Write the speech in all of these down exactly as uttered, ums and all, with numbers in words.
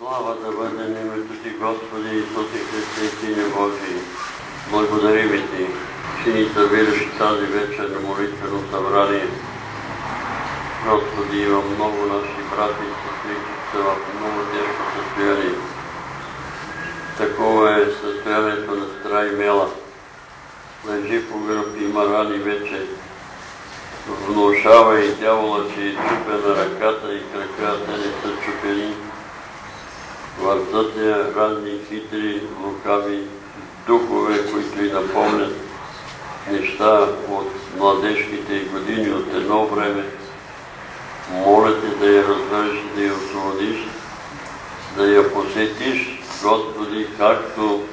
Слава да бъде на името Ти, Господи Исусе Христе, Сине Божий. Благодарим Ти, че ни събираш тази вечер на молитвено събрание. Господи, има много наши брати и сестри, които са в много тежко състояние. Такова е състоянието на сестра Имела. Лежи по гръб, има рани вече. Внушава и дявола, че е чупена ръката и краката не са чупени. Въртат я разни хитри, лукави духове, които и напомнят неща от младежките години, от едно време. Моля Те да я разбереш и да я освободиш, да я посетиш, Господи, както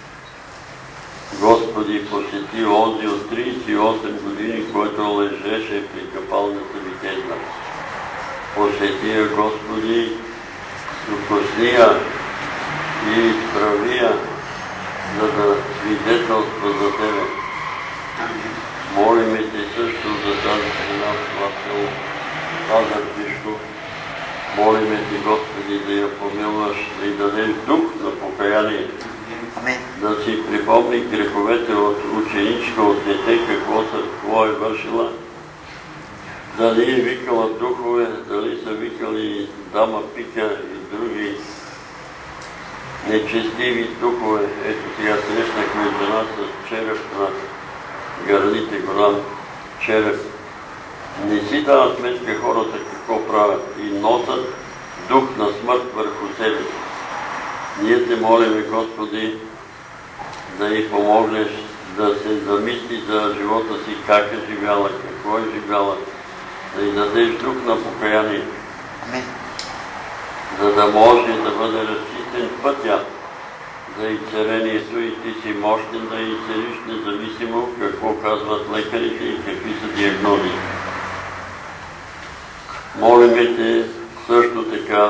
Господи посети онзи от тридесет и осем години, който лежеше при капалната Витезна. Посети я, Господи, докосни я и изправи я, за да свидетелства за Тебе. Молиме Те също за тази жена в това село, Пазарджишко. Молиме Ти, Господи, да я помилваш, да й дадеш дух на покаяние, да си припомни греховете от ученичка, от дете, какво, са, какво е вършила, дали е викала духове, дали са викали дама Пика и други нечестиви духове. Ето сега срещнахме жена с череп на гърдите, голям череп. Не си дават сметка хората какво правят и носят дух на смърт върху себе си. Ние Те молиме, Господи, да й помогнеш да се замисли за живота си, как е живяла, какво е живяла, да й дадеш дух на покаяние, за да може да бъде разчистен пътя за изцелението и Ти си мощен да изцелиш, независимо какво казват лекарите и какви са диагнози. Молиме Те също така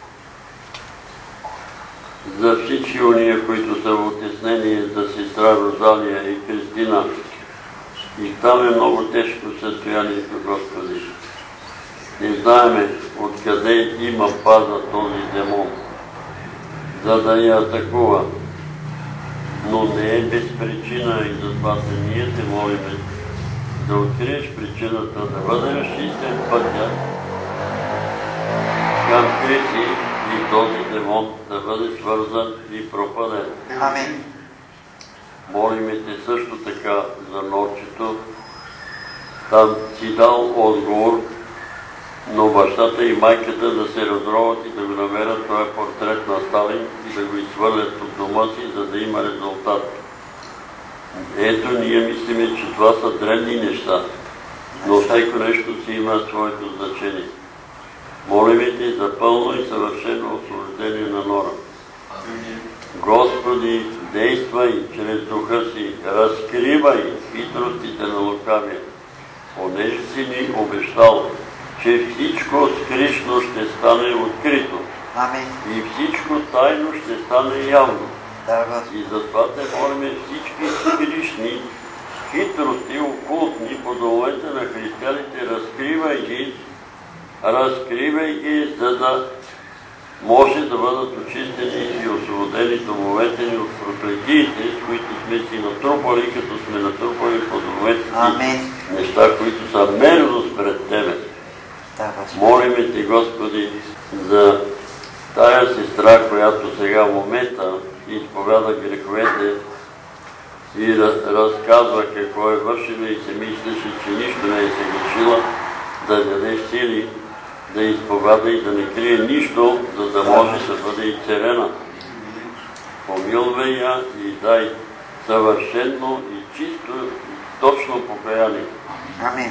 за всички уния, които са в утеснение, за сестра Розалия и Кристина. И там е много тежко състоянието, Господи. Не знаеме откъде има база този демон, за да я атакува. Но не е без причина и затова ние Те молиме да откриеш причината, да бъде разчистен пътя към Христи и този демон да бъде свързан и пропаден. Амин. Молиме Те също така за Норчето. Там си дал отговор, но бащата и майката да се разроват и да го намерят този портрет на Сталин и да го изхвърлят от дома си, за да има резултат. Ето, ние мислиме, че това са древни неща, но всяко нещо си има своето значение. Молиме Те за пълно и съвършено освобождение на Нора. Господи, действай чрез духа си, разкривай хитростите на лукавия, понеже си ни обещал, че всичко скришно ще стане открито. Амин. И всичко тайно ще стане явно. Да, и затова Те молиме всички скришни хитрости, окултни по домовете на християните, разкривай ги, разкривай ги, за да може да бъдат очистени и освободени домовете ни от проклетиите, с които сме си натрупали, като сме натрупали по домовете си неща, които са мерзост пред Тебе. Да, молиме Ти, Господи, за тая сестра, която сега в момента изповяда греховете и разказва какво е вършила и се мислеше, че нищо не е се грешила, да даде сили, да изповяда и да не крие нищо, за да може да бъде изцелена. Помилвай я и дай съвършено и чисто и точно покаяние. Амин.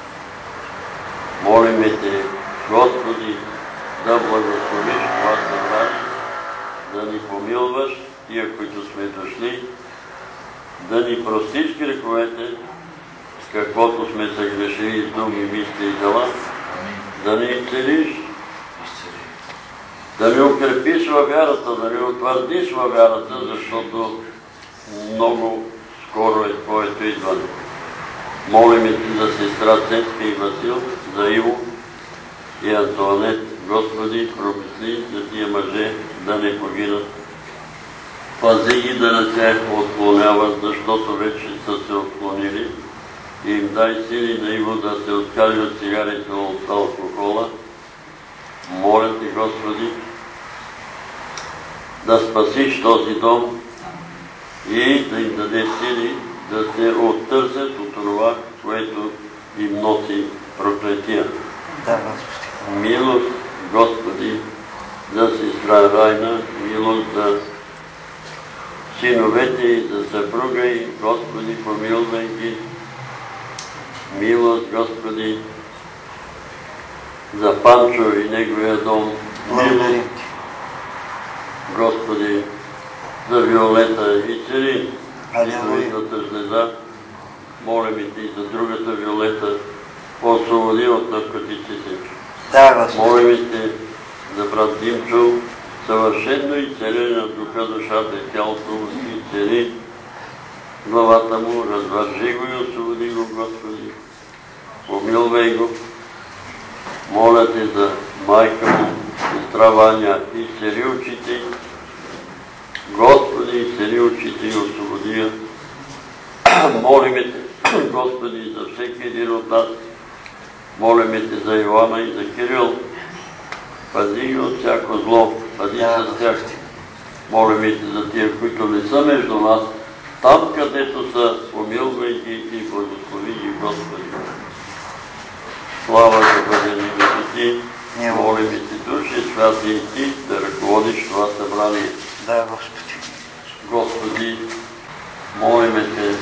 Молиме Те, Господи, да благословиш това събрание, да ни помилваш, тия, които сме дошли, да ни простиш греховете, каквото сме съгрешили с думи, мисли и дела, да ни изцелиш, да ни укрепиш във вярата, да ни утвърдиш във вярата, защото много скоро е Твоето идване. Молиме Ти за сестра Цецка и Васил, за Иво и Антуанет, Господи, промисли за тия мъже да не погинат. Пази ги да не се отклоняват, защото вече са се отклонили, и им дай сили на Иво да се откаже от цигарите, от алкохола. Моля ти, Господи, да спасиш този дом и да им даде сили да се оттърсят от това, което им носи проклетия. Да, Господи. Милост, Господи, за сестра Райна, милост за синовете и за съпруга и, Господи, помилвай ги. Милост, Господи, за Панчо и неговия дом. Милост, Господи, за Виолета и Цери, изровитната жлеза. Молим и ти за другата Виолета, освободи от наркотиците. Да, Господи. Молим и ти за брат Димчо, съвършено и цели на духа, душата и тялото му, и цели главата му, развържи го и освободи го, Господи. Помилвай го. Моля те за майка му, сестра Ваня, и цели очите. Господи, и цели очите и освободи я. Молиме те, Господи, за всеки един от нас. Молиме те за Йоанна и за Кирил. Пази ги от всяко зло, пази с тях. Молиме те за тия, които не са между нас, там където са, помилвай ги и благослови ги, Господи. Слава да бъде името ти, молиме ти, Души святи, и ти да ръководиш това събрание. Да, Господи. Господи, молиме те,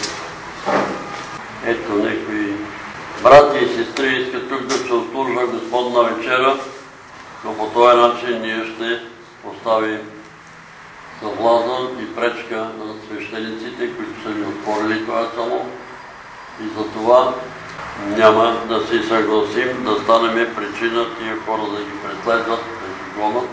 ето некои брати и сестри искат тук да се обслужва Господна вечера, но по този начин ние ще поставим съблазън и пречка на свещениците, които са ни отворили това само, и за това няма да си съгласим да станем причина тия хора да ги преследват, да ги гонят,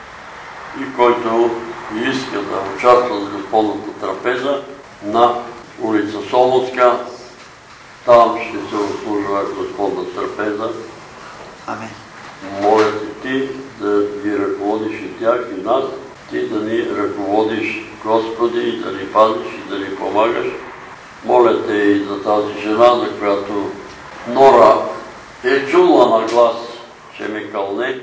и който иска да участва в Господната трапеза на улица Солунска, там ще се обслужва Господна трапеза. Амин. Моля ти, ти да ги ръководиш и тях, и нас, ти да ни ръководиш, Господи, и да ни пазиш и да ни помагаш. Моля те и за тази жена, за която Нора е чула на глас, че ме кълне,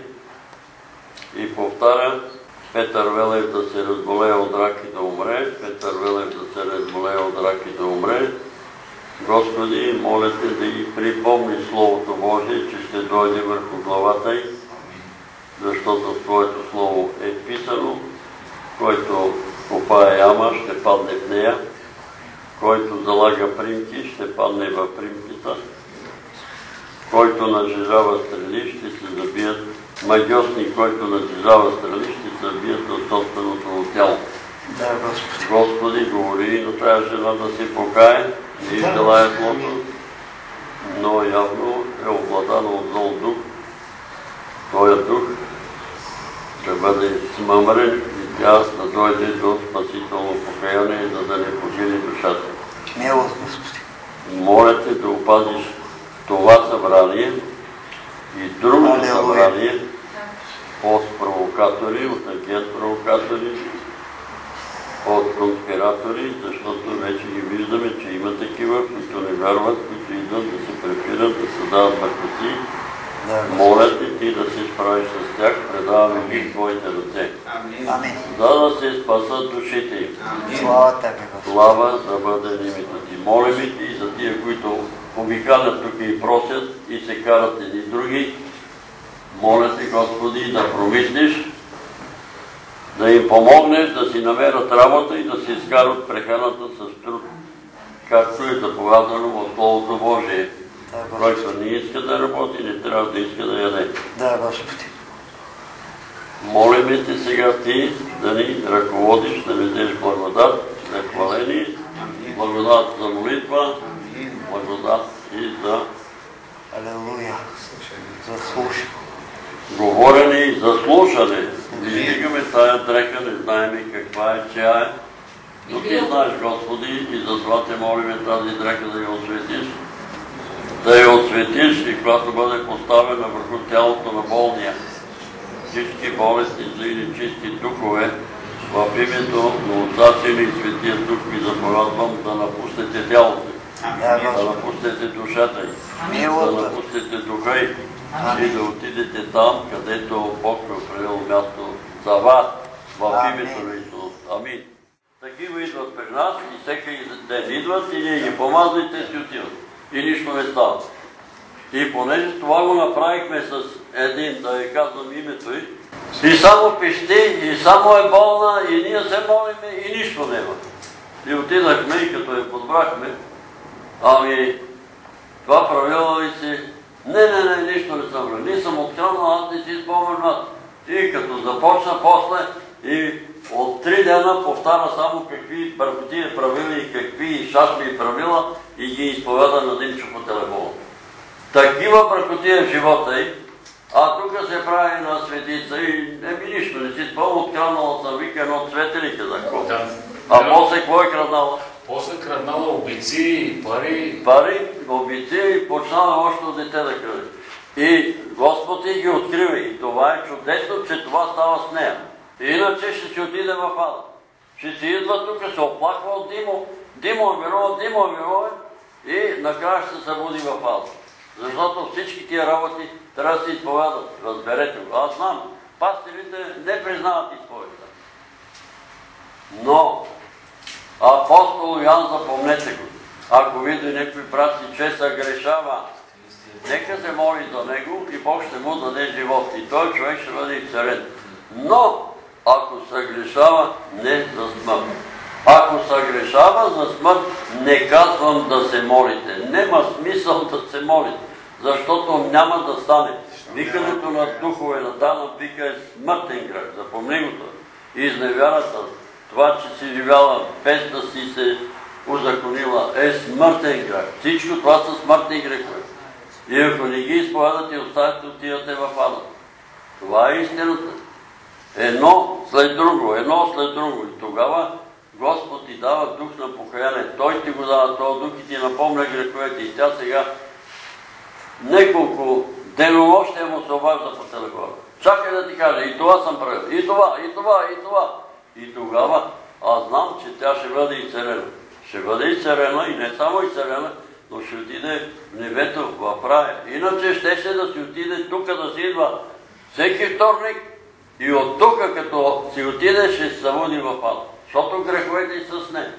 и повтаря: Петър Велев да се разболее от рак и да умре, Петър Велев да се разболее от рак и да умре. Господи, моля те да ги припомни Словото Божие, че ще дойде върху главата й, защото в Твоето Слово е писано: който копае яма, ще падне в нея, който залага примки, ще падне в примките, който нажежава стрели, ще се забият, магиосни, който нажежава стрели, ще се забият от собственото му тяло. Да, Господи. Господи, говори на тази жена да се покае, не желая злото, но явно е обладана от зол дух. Тоя дух да бъде смъмрен и тя да дойде до спасително покаяние, за да не погине душата. Милост, Господи. Моля те да опазиш това събрание и другото събрание от провокатори, от агент-провокатори, от конспиратори, защото вече ги виждаме, че има такива, които не вярват, които идват да се препират, да се дават бъркоти. Моля те ти да се справиш с тях, предаваме ги в Твоите ръце. Амин. За да се спасат душите им. Слава Тебе, Господи. Слава да бъде името ти. Молим ти и за тия, които обикалят тук и просят и се карат едни други. Моля те, Господи, да промислиш, да им помогнеш да си намерят работа и да си изкарат прехраната с труд, както е заповядано в Словото Божие. Да, Който не иска да работи, не трябва да иска да яде. Да, Господи. Молиме те сега ти да ни ръководиш, да ни дадеш благодат за хваление, благодат за молитва, благодат и за Алелуя. За слушане. говорене и за слушане. Виждаме тая дреха, не знаем каква е, чия е, но ти знаеш, Господи, и затова те молиме тази дреха да я осветиш, да я осветиш, и когато бъде поставена върху тялото на болния, всички болести, зли и нечисти духове, в името на Отца, Сина и Светия Дух ви заповядвам да напуснете тялото, да напуснете душата й, да напуснете духа й и да отидете там, където Бог е определил място за вас, в името на Исус. Амин. Такива идват при нас и всеки ден идват и ние ги помазвайте и си отиват. И нищо не става. И понеже това го направихме с един, да ви казвам името й, и само пищи, и само е болна, и ние се молиме, и нищо няма. И отидахме, и като я подбрахме, ами, това правила ли си? Не, не, не, нищо не съм правил. Не съм откранал, аз не си споменат. И като започна после, и от три дена повтаря само какви бъркоти е правила и какви шашби е правила и ги изповяда на Димчо по телефона. Такива бъркоти е в живота й, а тук се прави на светица и не ми нищо, не си спомнил, откраднала съм, вика едно цветелике за какво. А после какво е краднала? После краднала обици, пари. Пари, обици и почнала още от дете да краде. И Господ ти ги открива и това е чудесно, че това става с нея. Иначе ще си отиде в ада. Ще си идва тук, се оплаква от Димо, Димо е виновен, Димо е виновен и накрая ще се събуди в ада. Защото всички тия работи трябва да се изповядат. Разберете го. Аз знам, пастирите не признават изповедта. Но апостол Йоан, запомнете го, ако види някой брат си, че се грешава, нека се моли за него и Бог ще му даде живот. И той човек ще бъде изцелен. Но ако се грешава, не за смърт. Ако се грешава за смърт, не казвам да се молите. Нема смисъл да се молите, защото няма да стане. Викането на духове на Дана вика е смъртен грях. Запомни го това. Изневярата, това, че си живяла без да си се узаконила, е смъртен грях. Всичко това са смъртни грехове. И ако не ги изповядате, оставите, отивате в ада. Това е истината. Едно след друго, едно след друго. И тогава Господ ти дава дух на покаяние. Той ти го дава този дух и ти напомня греховете. И тя сега няколко денонощия му се обажда по телефона. Чакай да ти кажа, и това съм правил, и това, и това, и това. И тогава аз знам, че тя ще бъде изцелена. Ще бъде изцелена и не само изцелена, но ще отиде в небето, в рая. Иначе ще се да си отиде тук да си идва всеки вторник и от тук, като си отиде, ще се събуди в ада. Защото греховете са с нея.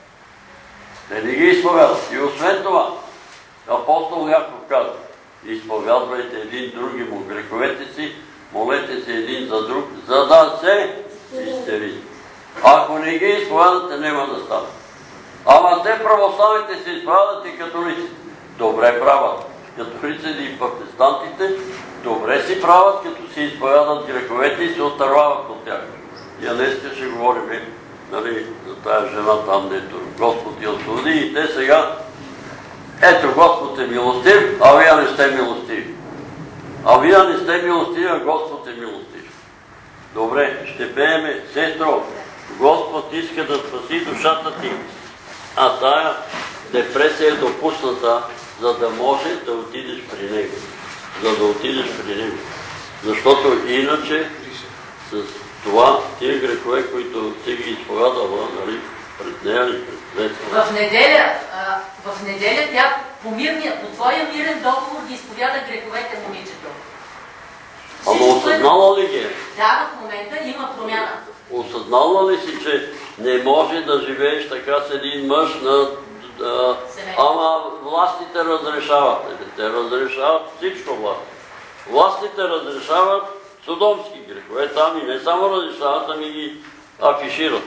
Те не ги изповядат. И освен това, апостол Яков казва, изповядвайте един други му греховете си, молете се един за друг, за да се изцелите. Ако не ги изповядате, няма да стане. Ама те православните се изповядат и католиците. Добре правят. Католиците и протестантите добре си правят, като си изповядат греховете и се отървават от тях. И днес ще говорим, нали, за тая жена там, дето Господ я освободи и те сега, ето Господ е милостив, а вие не сте милостиви. А вие не сте милостиви, а Господ е милостив. Добре, ще пееме, сестро, Господ иска да спаси душата ти, а тая депресия е допусната, за да може да отидеш при Него. За да отидеш при Него. Защото иначе с това, тия грехове, които си ги изповядала, нали, пред нея ли, пред нея. В неделя, а, в неделя тя по, мирния, по твоя мирен договор ги изповяда греховете, момичето. Ама осъзнала ли ги е? Да, в момента има промяна. Осъзнала ли си, че не може да живееш така с един мъж на... Да, ама властите разрешават. Те разрешават всичко власт. Властите разрешават содомски грехове там и не само разрешават, ами ги афишират.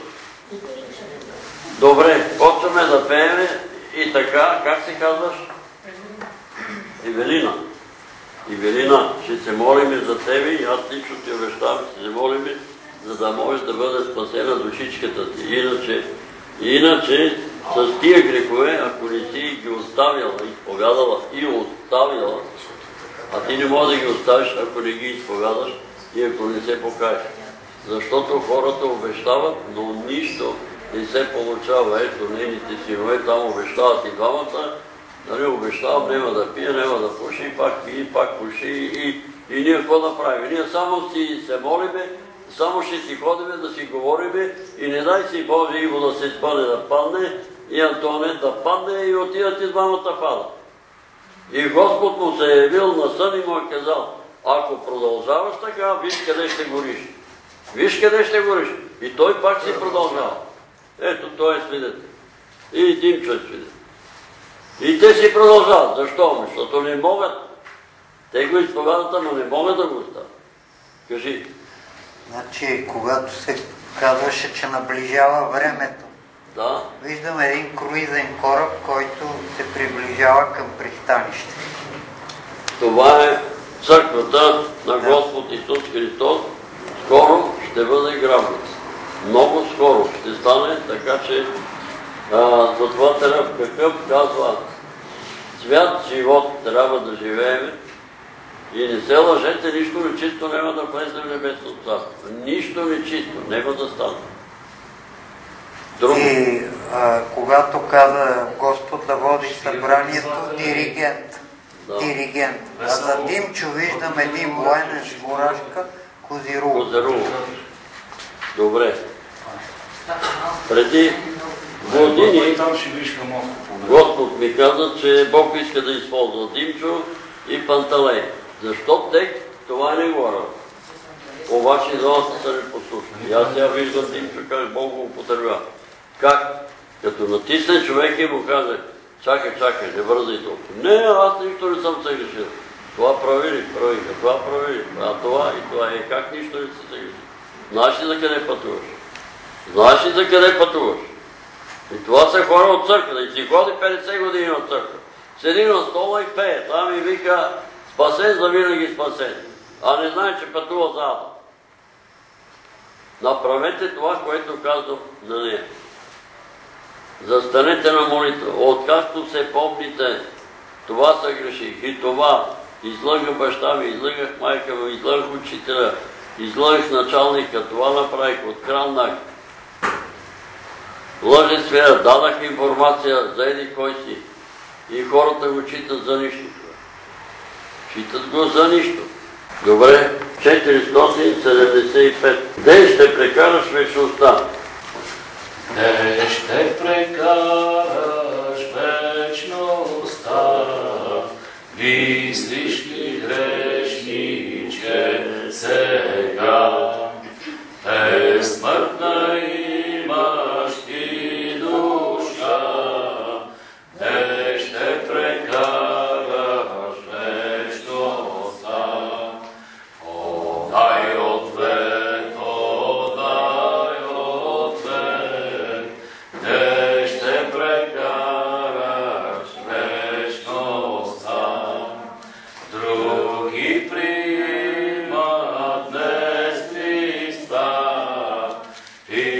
Добре, почваме да пеем и така, как се казваш? Ивелина. Ивелина, ще се молиме за тебе и аз лично ти обещавам, ще се молиме, за да можеш да бъде спасена душичката ти. Иначе, иначе с тия грехове, ако не си ги оставяла, изповядала и оставяла, а ти не можеш да ги оставиш, ако не ги изповядаш и ако не се покаеш. Защото хората обещават, но нищо не се получава. Ето, нейните синове там обещават и двамата, нали, обещавам, няма да пие, няма да пуши, и пак пие, пак пуши и, И ние какво да правим? Ние само си се молиме, само ще си ходиме да си говориме и не дай си Боже Иво да се спъне да падне и Антонет да падне и отидат и двамата падат. И Господ му се е явил на сън и му е казал, ако продължаваш така, виж къде ще гориш. Виж къде ще гориш. И той пак си продължава. Ето, той е свидетел. И Димчо е свидетел. И те си продължават. Защо? Защото не могат. Те го изповядат, ама не могат да го оставят. Кажи. Значи, когато се казваше, че наближава времето, Да. виждам един круизен кораб, който се приближава към пристанище. Това е църквата на Господ Исус Христос. Скоро ще бъде грабница. Много скоро ще стане, така че а, затова трябва, какъв казва, свят живот трябва да живеем и не се лъжете, нищо нечисто няма да влезе в небесното царство. Нищо нечисто няма да стане. Друго. И а, когато каза Господ да води събранието, диригент. Да. Диригент. А за Димчо виждам един военен с мурашка, Козирул. Козирул. Добре. Преди години Господ ми каза, че Бог иска да използва Димчо и Панталей. Защо те? Това не го работа. Обаче залата са непослушни. И аз сега виждам Димчо как Бог го употребява. Как? Като натисне човек и му каже, чакай, чакай, не бързай толкова. Не, аз нищо не съм се грешил. Това прави ли, прави ли, това прави ли, а това и това е. Как нищо не си се грешил? Знаеш ли за къде пътуваш? Знаеш ли за къде пътуваш? И това са хора от църква. И си ходи петдесет години от църква. Седи на стола и пее. Там и вика, спасен за винаги спасен. А не знае, че пътува за ада. Направете това, което казвам на нея. Застанете на молитва. Откакто се помните, това се греших. И това излъгах баща ми, излъгах майка ми, излъгах учителя, излъгах началника, това направих, откраднах. Лъже свея, дадах информация за еди кой си. И хората го читат за нищо. Читат го за нищо. Добре, четиристотин седемдесет и пет. Ден ще прекараш вечността. Де ще прекараш вечността, мислиш ли грешниче сега? Безсмъртна имаш ти душа, де ще прекараш вечността. О, дай ответ, о, дай ответ, де ще прекараш вечността. Други приемат днес Христа и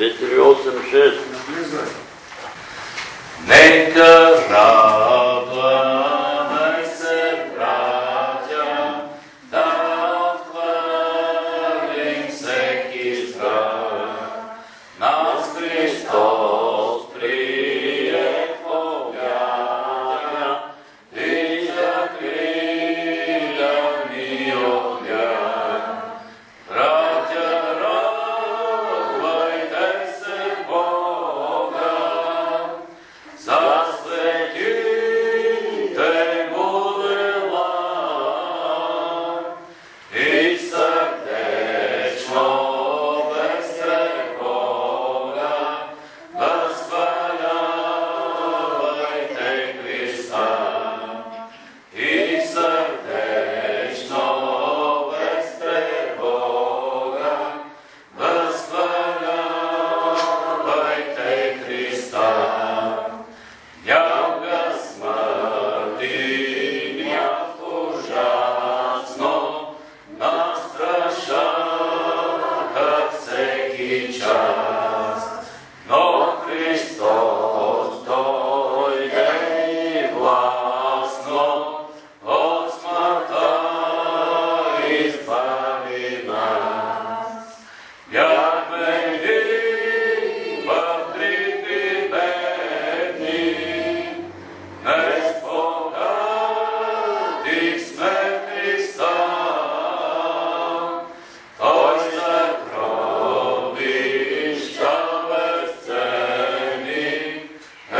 четири осем шест. Нека радваме се, братя, да отхвърлим всеки страх. Нас Христос прие в обятия и закриля ни от грях. Братя, радвайте се Бога, за светите му дела и сърдечно без тревога възхвалявайте Христа. И сърдечно без тревога възхвалявайте Христа. Някога смърти, гняв ужасно, настрашаха всеки час. Но Христос дойде и властно от смъртта избави нас. Бяхме ни вътрешни бедни, днес богати сме в Христа. Той за гробища безценни е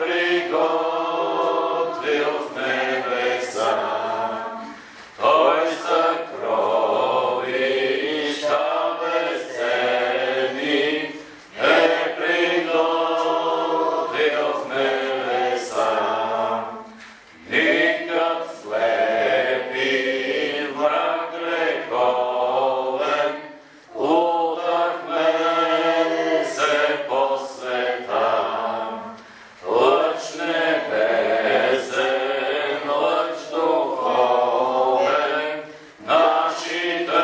приготвил в небеса. Той за гробища безценни е приготвил в небеса. Никак слепи враг греховен, лутахме се по света. Лъч небесен, лъч духовен, нашите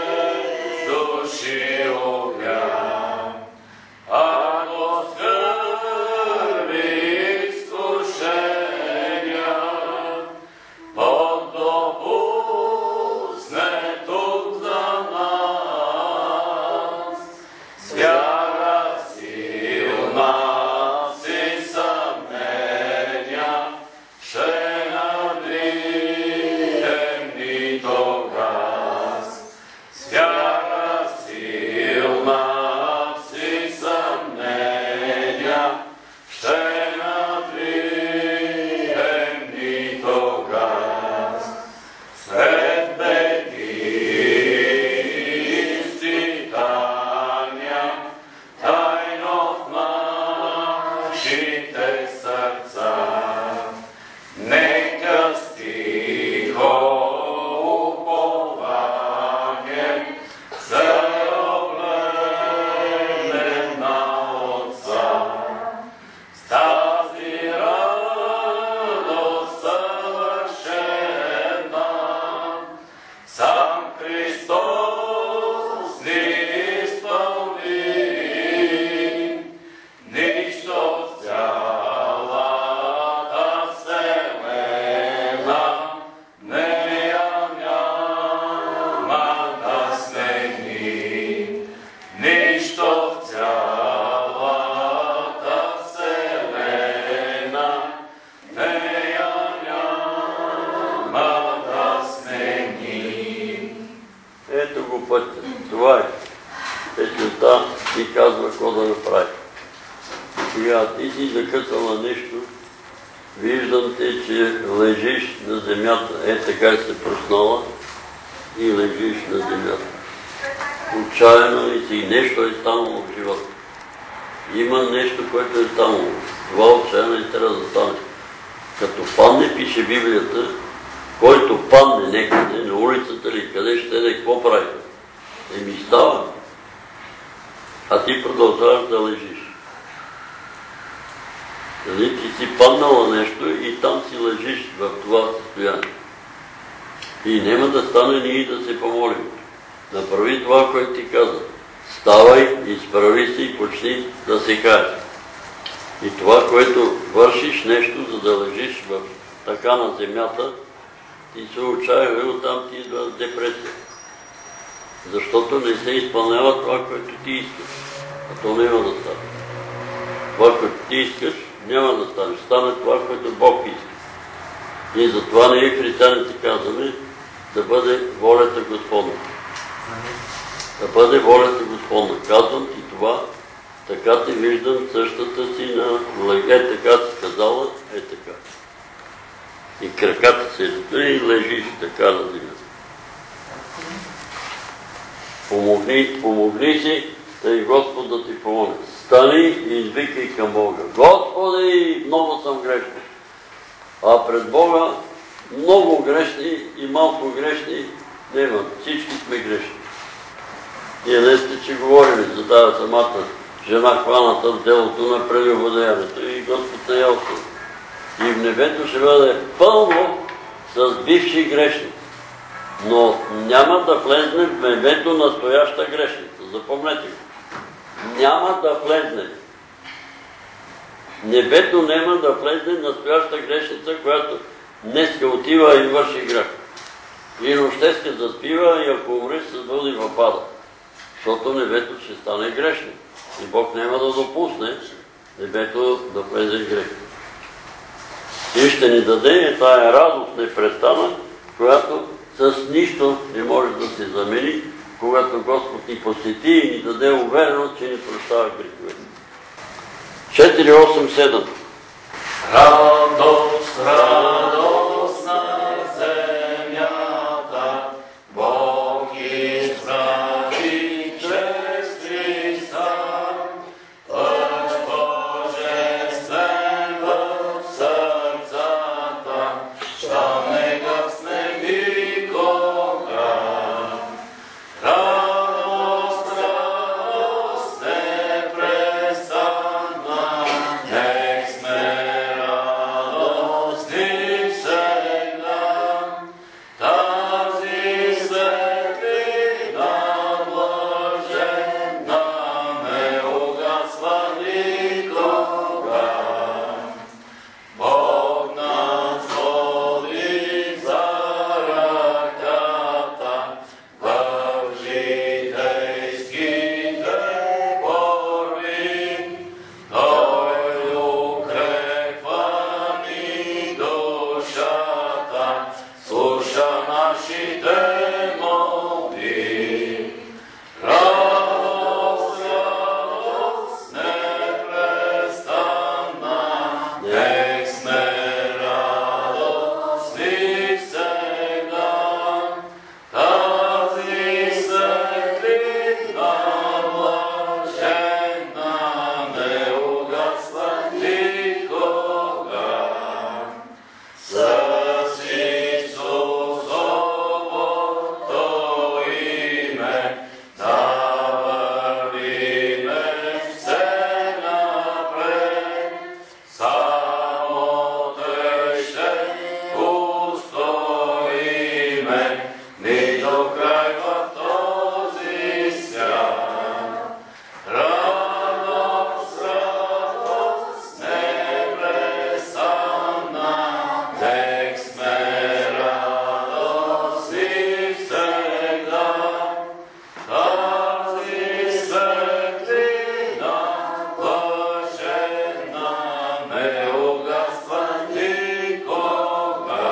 души огря. Ако скърби изкушения, Бог допусне тук за нас. С вяра силна си съмнения, ще надвием нито газ. С вяра силна си съмнения, ще надвием нито газ. Сред беди и изпитания, тайно в нашите сърца, нека с тихо упование се облегнем на Отца. С тази радост съвършена, сам Христос ни изпълни. Нищо в цялата вселена нея няма да смени. Нищо в цялата вселена нея няма да смени. Ето го пътя. Това е. Печата ти казва какво да направи. Сега ти си закъсал на нещо, виждам те, че лежиш на земята. Е, така се проснала и лежиш на земята. Отчаяно ли си, нещо е станало в живота. Има нещо, което е станало. Това отчаяно и трябва да стане. Като падне, пише Библията, който падне некъде, на улицата или къде ще е, какво прави? Еми става. А ти продължаваш да лежиш. Нали, ти си паднала нещо и там си лежиш в това състояние. И няма да стане ние да се помолим. Направи това, което ти каза. ставай, изправи се и почни да се каеш. И това, което вършиш нещо, за да лежиш в така на земята, ти се отчаява и оттам ти идва депресия. Защото не се изпълнява това, което ти искаш. А то няма да стане. Това, което ти искаш, няма да стане. Стане това, което Бог иска. И затова ние християните казваме да бъде волята Господна. Да бъде волята Господна. Казвам ти това, така те виждам същата си на леге, така си казала, е така. И краката се и лежиш така на земята. Помогни, помогни си, да и Господ да ти помогне. Стани и извикай към Бога. Господи, много съм грешен. А пред Бога много грешни и малко грешни няма. Всички сме грешни. Ние не сте, че говорим за тази самата жена хваната в делото на прелюбодеянието и Господ е ясно. И в небето ще бъде пълно с бивши грешници. Но няма да влезне в небето настояща грешница. Запомнете го. Няма да влезне. Небето няма да влезне настояща грешница, която днеска отива и върши грех. И нощеска заспива и ако умре се води в ада. Защото небето ще стане грешно. И Бог няма да допусне небето да влезе грех. И ще ни даде тая радост непрестана, която с нищо не може да се замени, когато Господ ни посети и ни даде увереност, че ни прощава греховете. четири осем седем. Радост, радост на земята, Бог изправи чрез Христа, път божествен в сърцата, щом не гасне никога. Радост, радост непрестанна, нек сме радостни всегда. Тази светлина блаженна не угасва никога. Бог нас води за ръката в житейските борби. Той укрепва ни душата, слуша нашите молби. Радост, радост непрестанна, нек сме радостни всегда. Тази светлина блаженна не угасва никога. С Исусовото име да вървиме все напред. Само Той ще устоиме ни до край в този свят. Радост, радост непрестанна, нек сме радостни всегда. Тази светлина блаженна не угасва никога.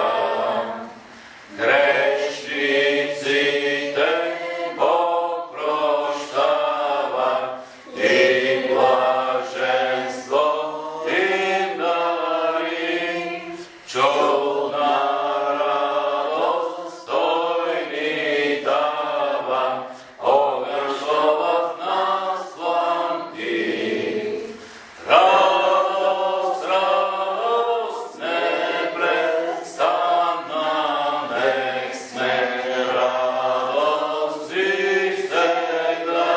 Грешниците Бог прощава и блаженство им дари. Чудна радост Той ни дава, огън що в нас пламти. Радост, радост непрестанна, нек сме радостни всегда.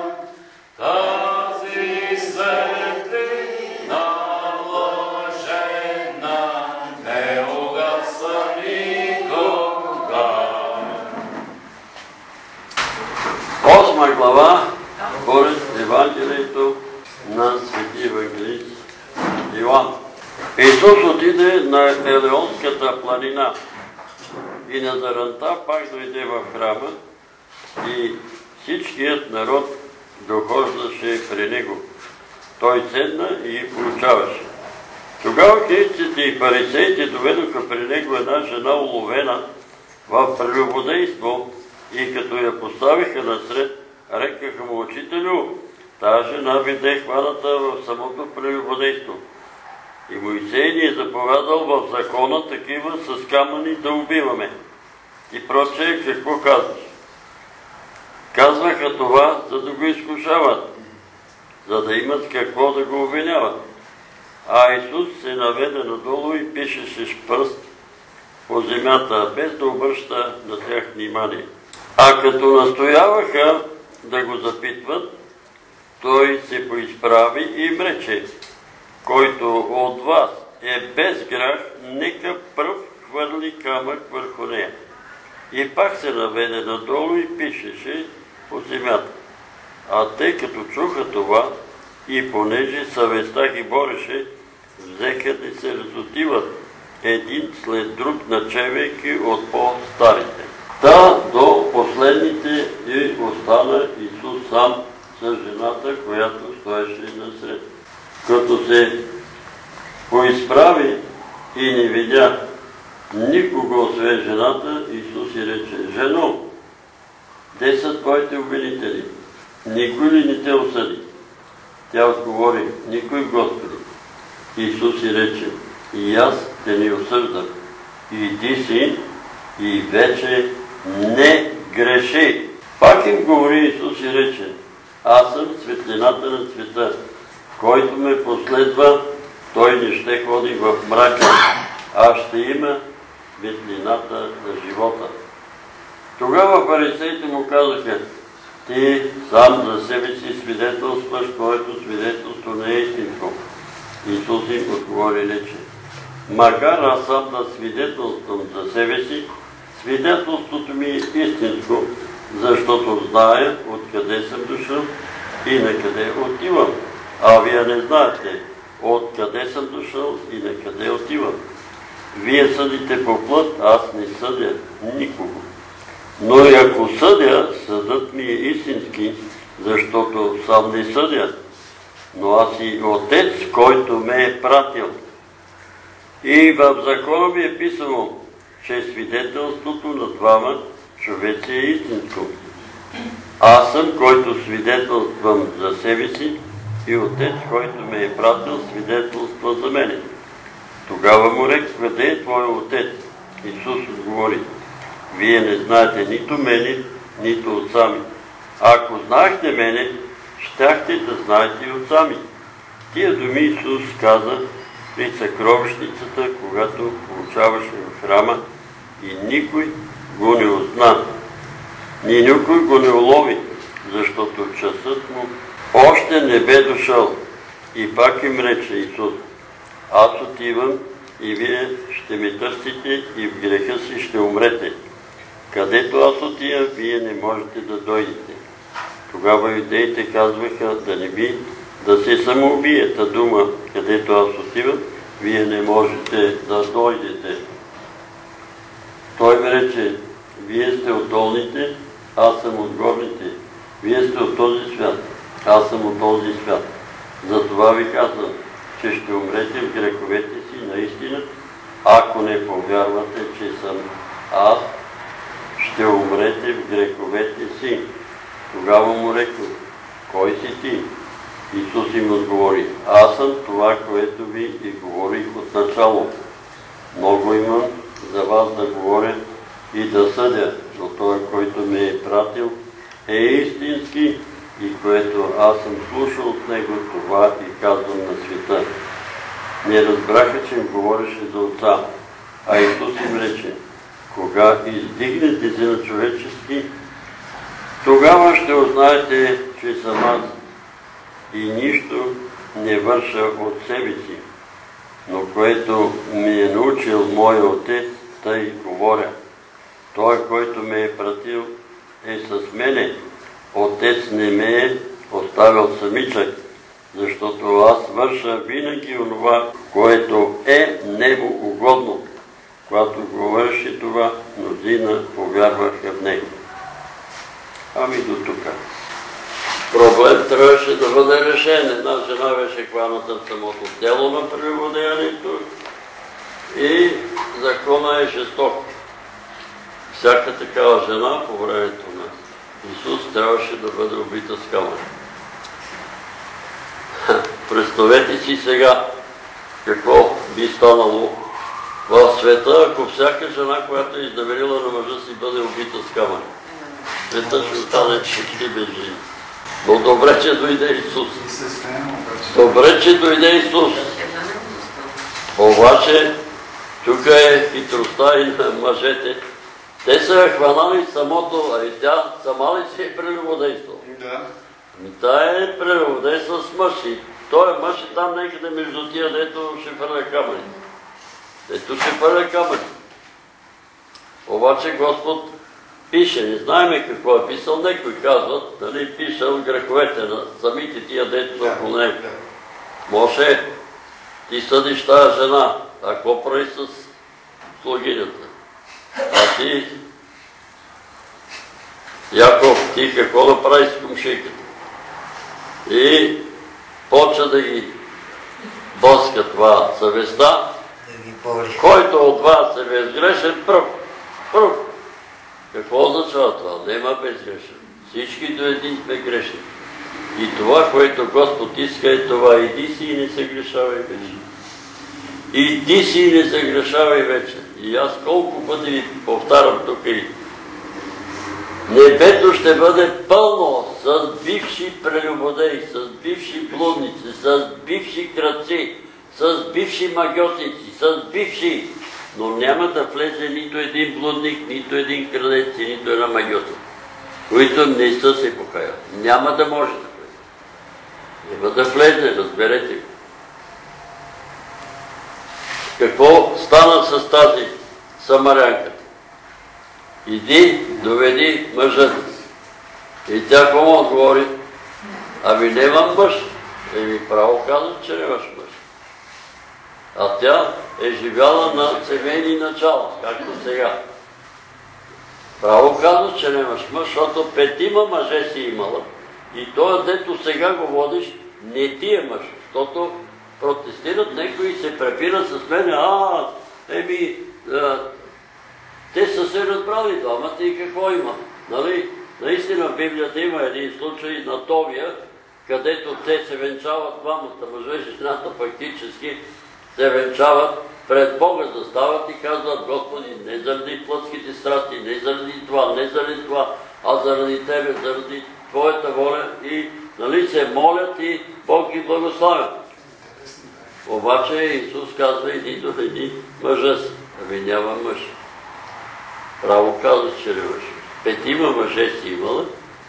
Тази светлина блаженна не угасва никога. Осма глава отиде на Елеонската планина и на заранта пак дойде в храма и всичкият народ дохождаше при него. Той седна и получаваше. Тогава книжниците и фарисеите доведоха при него една жена уловена в прелюбодейство и като я поставиха насред, рекаха му: учителю, тази жена биде хваната в самото прелюбодейство. И Моисей ни е заповядал в закона такива с камъни да убиваме. И прочее, какво казваш? Казваха това, за да го изкушават, за да имат какво да го обвиняват. А Исус се наведе надолу и пишеше с пръст по земята, без да обръща на тях внимание. А като настояваха да го запитват, той се поизправи и им рече: който от вас е без грях, нека пръв хвърли камък върху нея. И пак се наведе надолу и пишеше по земята. А те като чуха това, и понеже съвестта ги бореше, взеха да се разотиват един след друг, начевайки от по-старите. Та до последните и остана Исус сам с жената, която стоеше насред. Като се поизправи и не видя никого освен жената, Исус и рече: жено, те са твоите обвинители, никой ли не те осъди? Тя отговори: никой, Господи. Исус и рече: и аз те не осъждам. Иди си и вече не греши. Пак им говори Исус и рече: аз съм светлината на света. Който ме последва, той не ще ходи в мрака, а ще има светлината на живота. Тогава фарисеите му казаха: ти сам за себе си свидетелстваш, твоето свидетелство не е истинско. Исус им отговори и рече: макар аз сам да свидетелствам за себе си, свидетелството ми е истинско, защото зная откъде съм дошъл и на къде отивам. А вие не знаете откъде съм дошъл и на къде отивам. Вие съдите по плът, аз не съдя никого. Но и ако съдя, съдът ми е истински, защото сам не съдя, но аз и Отец, който ме е пратил. И в закона ми е писано, че свидетелството на двама човеци е истинско. Аз съм, който свидетелствам за себе си, и Отец, който ме е пратил, свидетелства за мене. Тогава му рек: къде е твой Отец? Исус отговори: вие не знаете нито мене, нито отца ми. Ако знаехте мене, щяхте да знаете и отца ми. Тия думи Исус каза при съкровищницата, когато получаваше в храма, и никой го не узна. И никой го не улови, защото часът му още не бе дошъл. И пак им рече Исус: аз отивам и вие ще ме търсите и в греха си ще умрете. Където аз отивам, вие не можете да дойдете. Тогава юдеите казваха да не би да се самоубие. Та дума: където аз отивам, вие не можете да дойдете. Той ми рече: вие сте от долните, аз съм от горните. Вие сте от този свят, аз съм от този свят. Затова ви казвам, че ще умрете в греховете си наистина, ако не повярвате, че съм аз, ще умрете в греховете си. Тогава му рекох: кой си ти? Исус им отговори: аз съм това, което ви и говорих от начало. Много имам за вас да говоря и да съдя, но той, който ме е пратил, е истински, и което аз съм слушал от него, това и казвам на света. Не разбраха, че им говореше за отца. А Исус им рече: кога издигнете Сина човечески, тогава ще узнаете, че съм аз и нищо не върша от себе си, но което ми е научил моя Отец, тъй говоря. Той, който ме е пратил, е с мене. Отец не ме е оставил самичък, защото аз върша винаги онова, което е Него угодно. Когато го върши това, мнозина повярваха в Него. Ами до тук. Проблем трябваше да бъде решен. Една жена беше хваната в самото дело на прелюбодеянието и закона е жесток. Всяка такава жена по времето на Исус трябваше да бъде убита с камък. Представете си сега какво би станало в света, ако всяка жена, която е изневерила на мъжа си, бъде убита с камък. Света ще остане почти без жени. Но добре, че дойде Исус. Добре, че дойде Исус. Обаче, тук е хитростта и на мъжете. Те са я хванали самото, а и тя сама ли си е прелюбодействала? Да. Ами тя е прелюбодейства с мъж и той мъж е там някъде между тия, дето ще фърля камъни. Дето ще фърля камъни. Обаче Господ пише, не знаеме какво е писал, некои казват, нали, писал греховете на самите тия, дето са около него. Може, ти съдиш тая жена, а какво прави с слугинята? А ти, Яков, ти какво да прави с кумшиката? И почва да ги блъска това съвестта, който от вас е безгрешен, пръв, пръв. Какво означава това? Нема безгрешен. Всички до един сме грешни. И това, което Господ иска е това. Иди си и не се грешавай вече. Иди си и не се грешавай вече. И аз колко пъти ви повтарям тук и небето ще бъде пълно с бивши прелюбодеи, с бивши блудници, с бивши крадци, с бивши магьосници, с бивши, но няма да влезе нито един блудник, нито един крадец и нито една магьосница, които не са се покаяли. Няма да може да влезе. Няма да влезе, разберете го. Какво стана с тази самарянката? Иди, доведи мъжът. И тя кому отговори? Ами нямам мъж. Еми право казват, че нямаш мъж. А тя е живяла на семейни начала, както сега. Право казват, че нямаш мъж, защото петима мъже си имала. И той, дето сега го водиш, не ти е мъж, защото протестират някой и се препират с мене, а, еми, а, те са се разбрали двамата и какво има. Нали? Наистина в Библията има един случай на Товия, където те се венчават двамата мъже и жената фактически се венчават, пред Бога застават и казват: Господи, не заради плътските страсти, не заради това, не заради това, а заради Тебе, заради Твоята воля и нали, се молят и Бог ги благославя. Обаче Исус казва: иди до един мъжа си. Ами няма мъж. Право казва, че не мъж. Петима мъже си имала.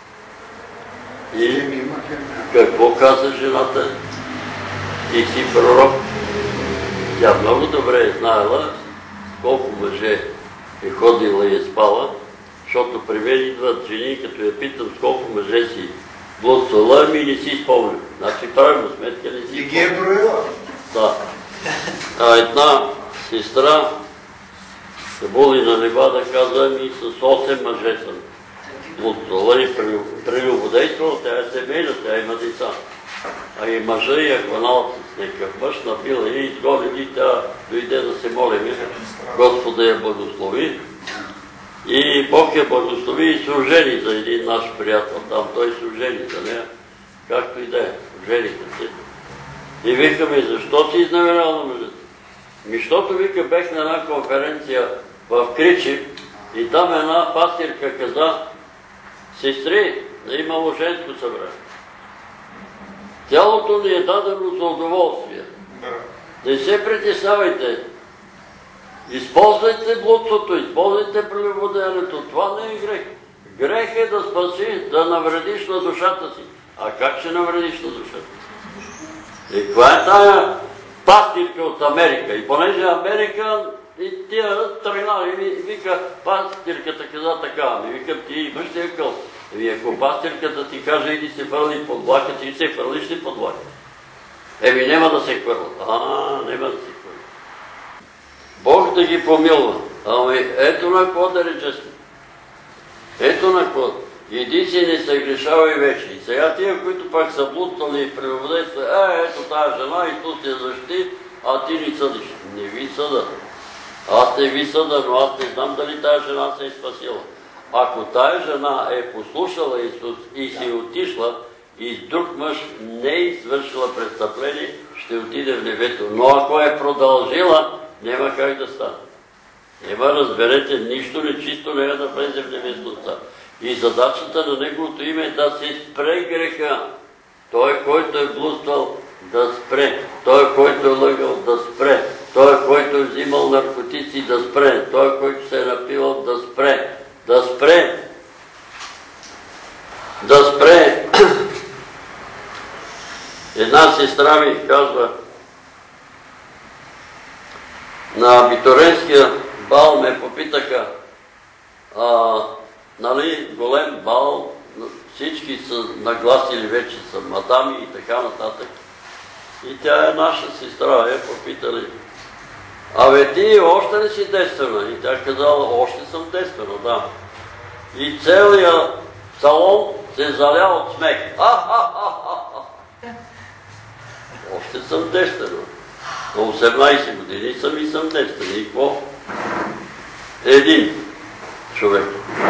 И какво каза жената? Ти си пророк. Тя много добре е знаела колко мъже е ходила и е спала, защото при мен идват жени, като я питам с колко мъже си блудствала, ами не си спомням. Значи правилно сметка не си спомням. И ги е броила. Да. А една сестра се буди на Невада, казва ми, с осем мъже съм блудствала и прелюбодействала, тя е семейна, тя има деца. А и мъжа я хванала с някакъв мъж, напила и изгонили и тя дойде да се молим. Господа я благослови. И Бог я благослови и се ожени за един наш приятел. Там той се ожени за нея, както и да е, ожениха се. И викаме: защо си изневерял на мъжете? Ми, защото, вика, бех на една конференция в Кричи и там една пастирка каза: сестри, не имало женско събрание. Тялото ни е дадено за удоволствие. Не се притеснявайте. Използвайте блудството, използвайте прелюбодеянието. Това не е грех. Грех е да спаси, да навредиш на душата си. А как ще навредиш на душата си? И каква е тая пастирка от Америка? И понеже Америка и тия тръгнали, вика, пастирката каза така, ми викам: ти имаш тия къл. И ако пастирката ти каже: иди се фърли под влака, ти се фърлиш ли под влака. Еми, няма да се хвърлят. А, няма да се хвърлят. Бог да ги помилва. Ами, ето на какво да рече сме. Ето на какво. Иди си, не се грешавай вече. И сега тия, които пак са блудствали и прелюбодействали, е, ето тази жена, Исус я защити, а ти ни съдиш. Не ви съда. Аз не ви съда, но аз не знам дали тази жена се е спасила. Ако тая жена е послушала Исус и си отишла и с друг мъж не е извършила престъпление, ще отиде в небето. Но ако е продължила, няма как да стане. Няма, разберете, нищо нечисто няма да влезе в небесното царство. И задачата на неговото име е да се спре греха. Той, който е блудствал, да спре. Той, който е лъгал, да спре. Той, който е взимал наркотици, да спре. Той, който се е напивал, да спре. Да спре. Да спре. Една сестра ми казва, на Виторенския бал ме попитаха, а, нали, голем бал, всички са нагласили вече, са мадами и така нататък. И тя е наша сестра, е попитали, абе ти още ли си девствена? И тя казала, още съм девствена, да. И целият салон се заля от смех. Още съм девствена. На осемнайсет години съм и съм девствена. И какво? Един човек.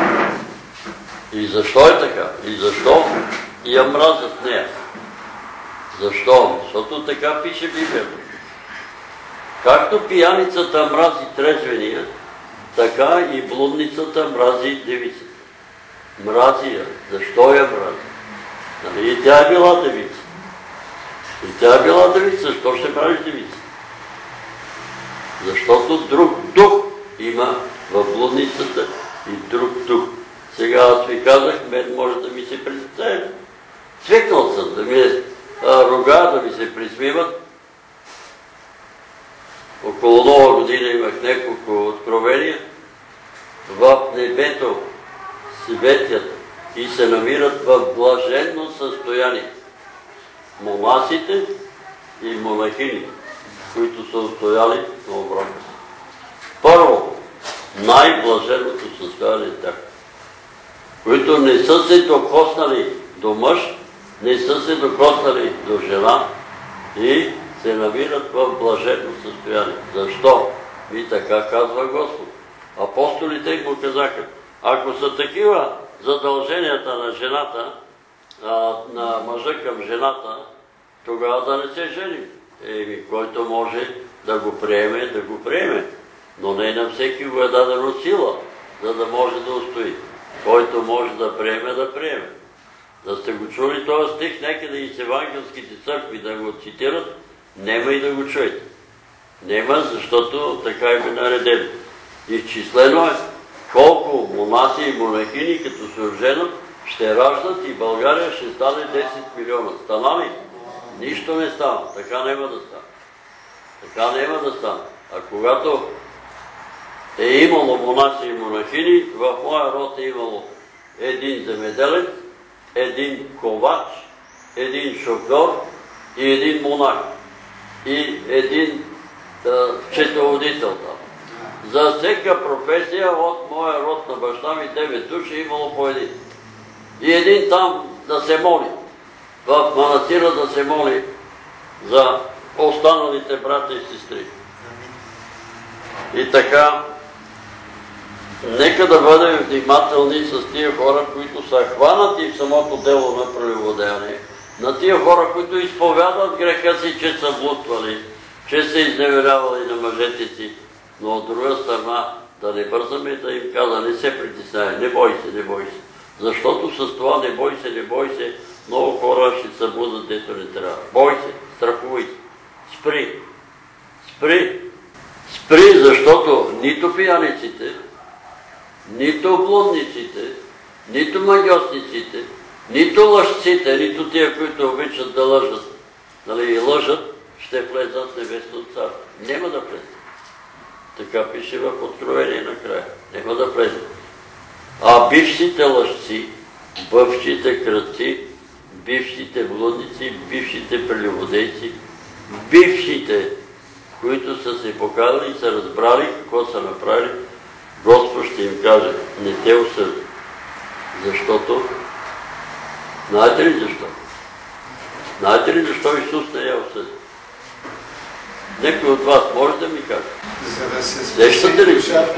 И защо е така? И защо я мразят нея? Защо? Защото така пише Библията. Както пияницата мрази трезвения, така и блудницата мрази девицата. Мрази я. Защо я мрази? Нали и тя е била девица. И тя е била девица. Защо ще мразиш девица? Защото друг дух има в блудницата и друг дух. Сега аз ви казах, мен може да ми се представи. Свикнал съм да ми е рога, да ми се присмиват. Около нова година имах няколко откровения. В небето светят и се намират в блаженно състояние монасите и монахини, които са устояли на оброк. Първо, най-блаженното състояние е така, които не са се докоснали до мъж, не са се докоснали до жена и се намират в блаженно състояние. Защо? И така казва Господ. Апостолите му казаха, ако са такива задълженията на жената, а, на мъжа към жената, тогава да не се женим. Еми, който може да го приеме, да го приеме. Но не на всеки го е дадено сила, за да може да устои. Който може да приеме, да приеме. Да сте го чули този стих, някъде и с евангелските църкви да го цитират, нема и да го чуете. Нема, защото така им е наредено. Изчислено е колко монаси и монахини, като се оженят, ще раждат и България ще стане десет милиона. Стана ли? Нищо не става. Така няма да стане. Така няма да стане. А когато е имало монаси и монахини, в моя род е имало един земеделец, един ковач, един шофьор и един монах. И един счетоводител там. За всяка професия от моя род на баща ми девет души е имало по един. И един там да се моли. В манастира да се моли за останалите брата и сестри. И така, нека да бъдем внимателни с тия хора, които са хванати в самото дело на прелюбодеяние. На тия хора, които изповядат греха си, че са блудствали, че са изневерявали на мъжете си, но от друга страна да не бързаме да им каза, не се притеснявай, не бой се, не бой се. Защото с това не бой се, не бой се, много хора ще се будат, дето не трябва. Бой се, страхувай се, спри, спри, спри, защото нито пияниците, нито блудниците, нито магиосниците, нито лъжците, нито тия, които обичат да лъжат, нали, и лъжат, ще влезат в небесното царство. Няма да влезат. Така пише в Откровение накрая. Няма да влезат. А бившите лъжци, бившите кръци, бившите блудници, бившите прелюбодейци, бившите, които са се покарали и са разбрали какво са направили, Господ ще им каже, не те осъди. Защото, знаете ли защо? Знаете ли защо Исус не я осъди? Некой от вас може да ми каже? За да се Сещате ли? душата.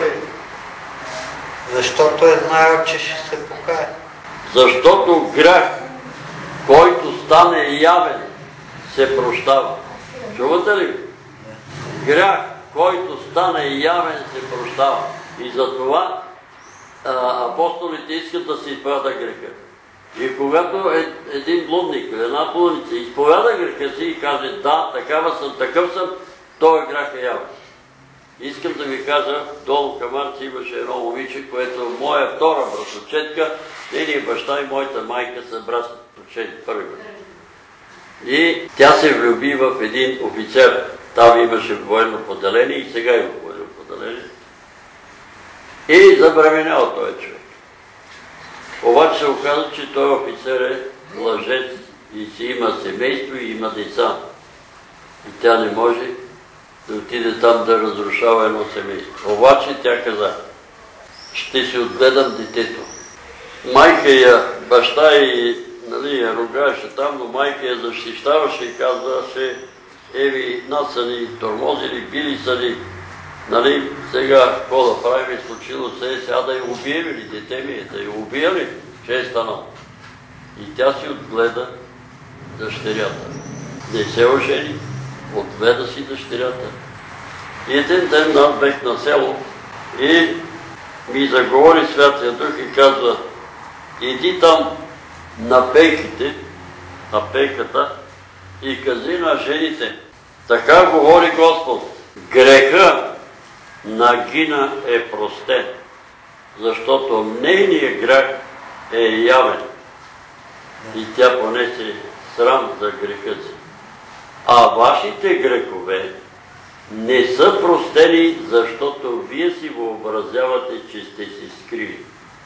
Защото е знаел, че ще се покае. Защото грях, който стане явен, се прощава. Чувате ли? Грях, който стане явен, се прощава. И затова а, апостолите искат да се изповяда греха. И когато е, един блудник, една блудница изповяда греха си и каже, да, такава съм, такъв съм, този грях е явен. Искам да ви кажа, долу към Арци имаше едно момиче, което моя втора братовчетка, нейният баща и моята майка са братовчети първи. И тя се влюби в един офицер. Там имаше военно поделение и сега има военно поделение. И забременял този човек. Обаче се оказа, че този офицер е лъжец и си има семейство и има деца. И тя не може да отиде там да разрушава едно семейство. Обаче тя каза, ще си отгледам детето. Майка я, баща и нали, я ругаеше там, но майка я защищаваше и казваше, еви, нас са ни тормозили, били са ни, нали, сега какво да правим, случило се, сега да я убием ли, дете ми е, да я убия ли, че е станал. И тя си отгледа дъщерята. Не се ожени, отгледа си дъщерята. И един ден аз бех на село и ми заговори Святия Дух и казва, иди там на пейките, на пейката и кази на жените, така говори Господ, греха на Гина е простен, защото нейният грех е явен и тя понесе срам за греха си. А вашите грехове не са простени, защото вие си въобразявате, че сте си скрили.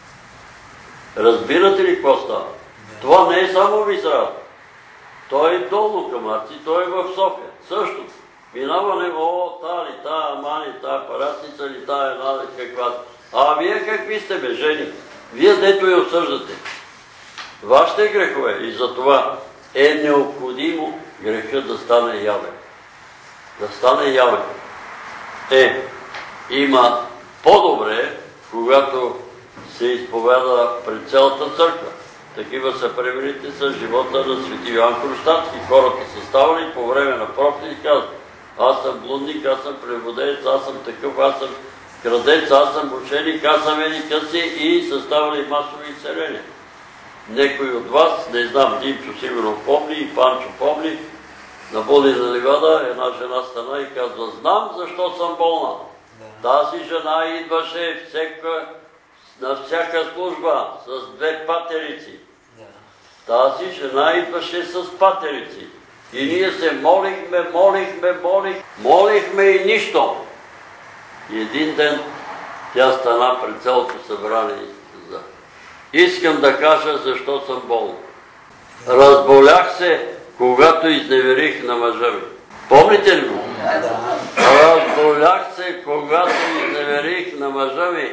Разбирате ли какво става? Това не е само в Израел. Той е долу към Арци, той е в София. Също. Минава не, о, та ли, та амани, та парасница ли, та една ли, каква. А вие какви сте, бе, жени? Вие дето я осъждате. Вашите грехове. И за това е необходимо греха да стане явен. Да стане явен. Е, има по-добре, когато се изповяда пред цялата църква. Такива са примерите с живота на свети Йоан Кронштадтски. Хората са ставали по време на проповед и казват, аз съм блудник, аз съм преводец, аз съм такъв, аз съм крадец, аз съм мошеник, аз съм еди къси и са ставали масови изцеления. Некой от вас, не знам, Димчо сигурно помни и Панчо помни, на Бодина ливада една жена стана и казва, знам защо съм болна. Тази жена идваше всека, на всяка служба с две патерици. Тази жена идваше с патерици. И ние се молихме, молихме, молихме, молихме и нищо. И един ден тя стана пред цялото събрание и каза, искам да кажа защо съм болна. Разболях се, когато изневерих на мъжа ми. Помните ли го? Разболях се, когато изневерих на мъжа ми.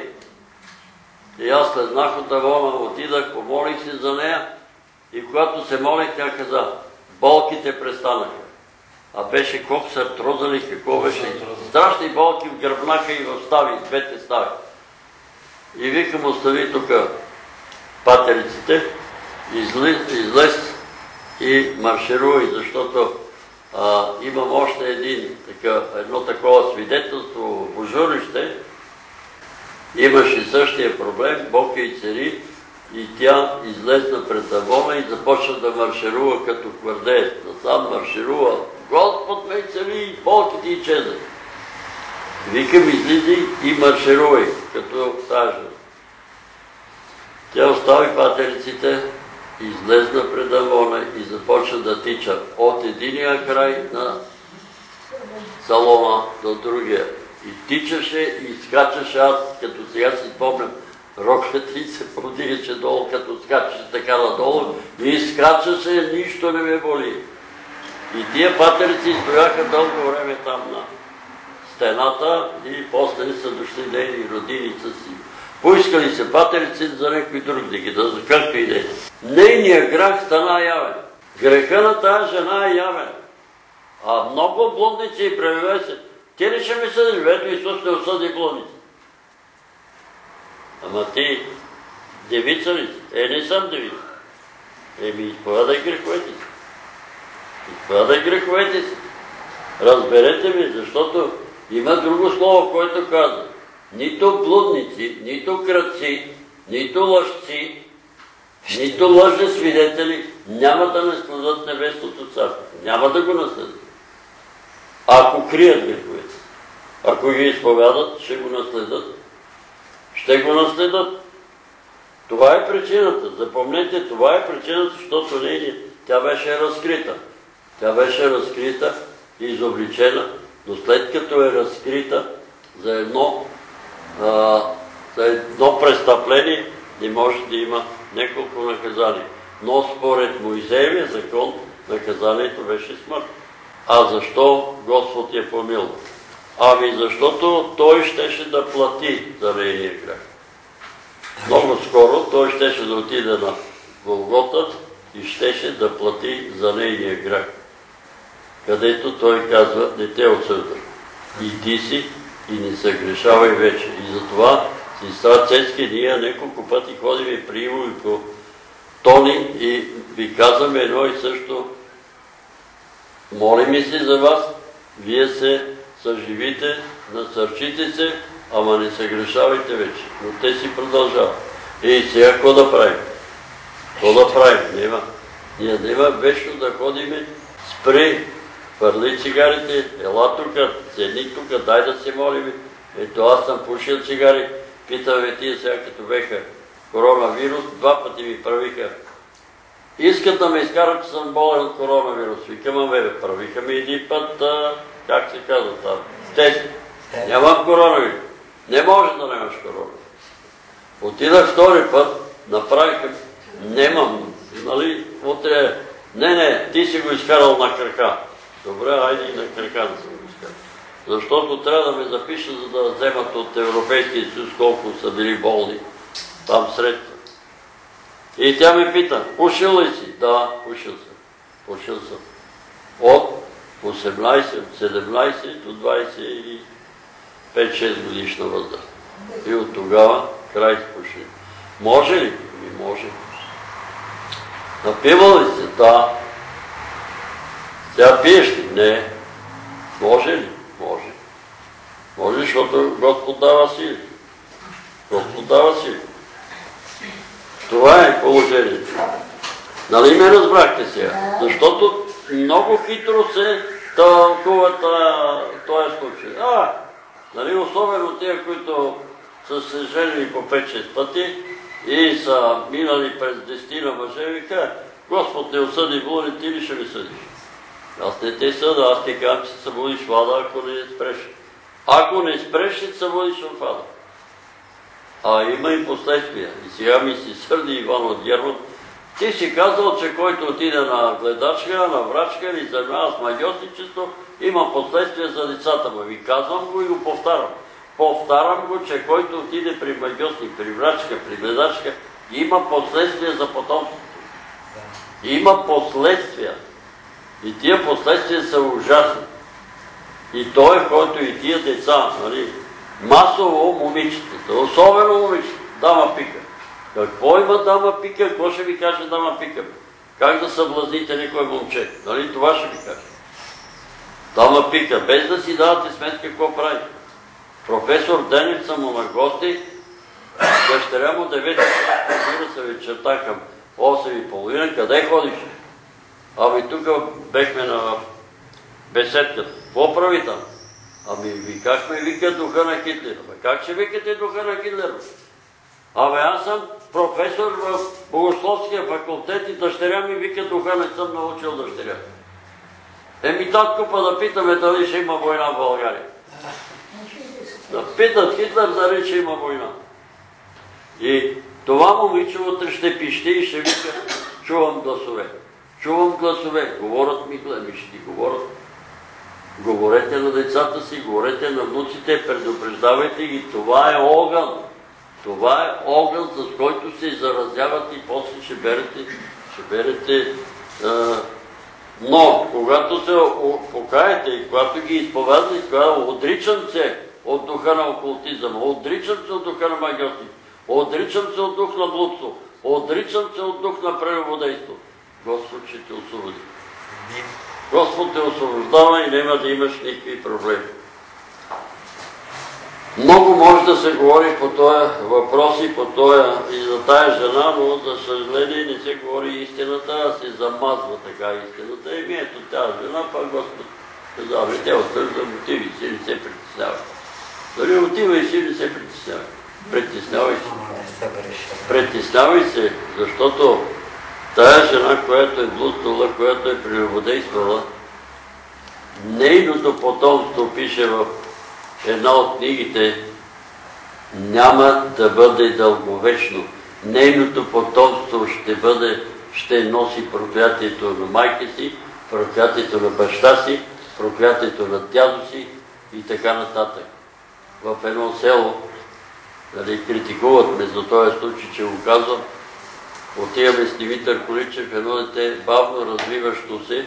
И аз слезнах от Авона, отидах, помолих се за нея и когато се молих, тя каза, болките престанаха. А беше колко са артрозали, какво беше. Страшни болки в гръбнака и в стави, двете стави. И викам, остави тук патериците, излез и маршируй, защото а, имам още един, така, едно такова свидетелство в Божурище. Имаше същия проблем, Бог и цари, и тя излезна пред Авона и започна да марширува като квардеец. Насам марширува, Господ ме цари, и болките и чеза. Викам, излизи и марширувай, като тази. Тя остави патериците, излезна пред Авона и започна да тича от единия край на салона до другия. И тичаше и скачаше, аз като сега си спомням, роката и се продигаше долу, като скачаше така надолу и скачаше, нищо не ме боли. И тия патерици стояха дълго време там на стената и после са дошли нейни родиница си. Поискали се патерици за някой друг да ги да, за както и да е. Нейният грях стана явен. Греха на тази жена е явен. А много блудници и превиве се. Ти ли ще ми съдиш? Ето Исус не осъди блудници. Ама ти девица ли си? Е, не съм девица. Еми, изповядай греховете си. Изповядай греховете си. Разберете ми, защото има друго слово, което казва. Нито блудници, нито крадци, нито лъжци, нито лъжни свидетели няма да наследят небесното царство. Няма да го наследят. Ако крият греховете. Ако ги изповядат, ще го наследят. Ще го наследят. Това е причината. Запомнете, това е причината, защото не, тя беше разкрита. Тя беше разкрита и изобличена, но след като е разкрита за едно, а, за едно престъпление, не може да има няколко наказания. Но според Моисеевия закон, наказанието беше смърт. А защо Господ я помилва? Ами защото той щеше да плати за нейния грех. Много скоро той щеше да отиде на Голгота и щеше да плати за нейния грех. Където той казва, не те осъждам. И ти си, и не съгрешавай вече. И затова сестра Цецки, ние няколко пъти ходим и при Иво и по Тони и ви казваме едно и също. Молим се за вас, вие се съживите, насърчите се, ама не съгрешавайте вече. Но те си продължават. И сега какво да правим? Какво да правим? Нема. Ние нема вечно да ходиме, спри, хвърли цигарите, ела тука, седни тука, дай да се молим. Ето аз съм пушил цигари, питаме тия сега като беха коронавирус, два пъти ми правиха. Искат да ме изкарат, че съм болен от коронавирус. Викам, а бе, правиха ми един път, а, как се казва там, тест. Нямам коронавирус. Не може да нямаш коронавирус. Отидах втори път, направиха, немам, нали, утре, не, не, ти си го изкарал на крака. Добре, айде и на крака да съм го изкарал. Защото трябва да ме запишат, за да вземат от Европейския съюз колко са били болни. Там средства. И тя ме пита, пушил ли си? Да, пушил съм. Пушил съм. От осемнайсет, от седемнайсет до двайсет и пет-шест годишна възраст. И от тогава край с пушил. Може ли? Ми може. Напива ли се? Да. Сега пиеш ли? Не. Може ли? Може. Може, защото Господ дава сили. Господ дава сили. Това е положението. Нали ме разбрахте сега? Защото много хитро се тълкува този случай. А, нали, особено тия, които са се женили по пет-шест пъти и са минали през десетина мъже, вика, Господ не осъди блуди, ти ли ще ми съдиш? Аз не те съда, аз ти казвам, че се събудиш в ада, ако не спреш. Ако не спреш, ще се събудиш в ада. А има и последствия. И сега ми си сърди Иван от Герман. Ти си казал, че който отиде на гледачка, на врачка или занимава с магиосничество, има последствия за децата му. Ви казвам го и го повтарям. Повтарям го, че който отиде при магиосник, при врачка, при гледачка, има последствия за потомството. Има последствия. И тия последствия са ужасни. И той, който и тия деца, нали, масово момичетата, особено момичетата, дама пика. Какво има дама пика? Какво ще ви каже дама пика? Как да съблазните някой момче? Нали това ще ви каже? Дама пика, без да си давате сметка какво прави. Професор Денев съм му на гости, дъщеря му девет часа вечерта към осем и половина, къде ходиш? Ами тук бехме на беседката. Какво прави там? Ами викахме, вика духа на Хитлер. Ама как ще викате духа на Хитлер? Абе аз съм професор в Богословския факултет и дъщеря ми вика духа, не съм научил дъщеря. Еми татко, па да питаме дали ще има война в България. Да питат Хитлер дали ще има война. И това момиче утре ще пищи и ще вика, чувам гласове. Чувам гласове, говорят ми глемищи, говорят. Говорете на децата си, говорете на внуците, предупреждавайте ги. Това е огън. Това е огън, с който се заразяват и после ще берете, ще берете. А, но, когато се покаете и когато ги изповядате, когато отричам се от духа на окултизъм, отричам се от духа на магиотизъм, отричам се от дух на блудство, отричам се от дух на прелюбодейство, Господ ще те освободи. Господ те освобождава и няма да имаш никакви проблеми. Много може да се говори по този въпрос и по този и за тая жена, но за съжаление не се говори истината, а се замазва така истината. И ми ето тази жена, пак Господ казва, те отвърза мотиви си, не се притеснявай. Дали отивай си, не се притеснявай. Притеснявай се. Притеснявай се, защото тая жена, която е блудствала, която е прелюбодействала, нейното потомство, пише в една от книгите, няма да бъде дълговечно. Нейното потомство ще бъде, ще носи проклятието на майка си, проклятието на баща си, проклятието на дядо си и така нататък. В едно село, нали, критикуват ме за този случай, че го казвам, отиваме с Димитър Количев, едно дете бавно развиващо се,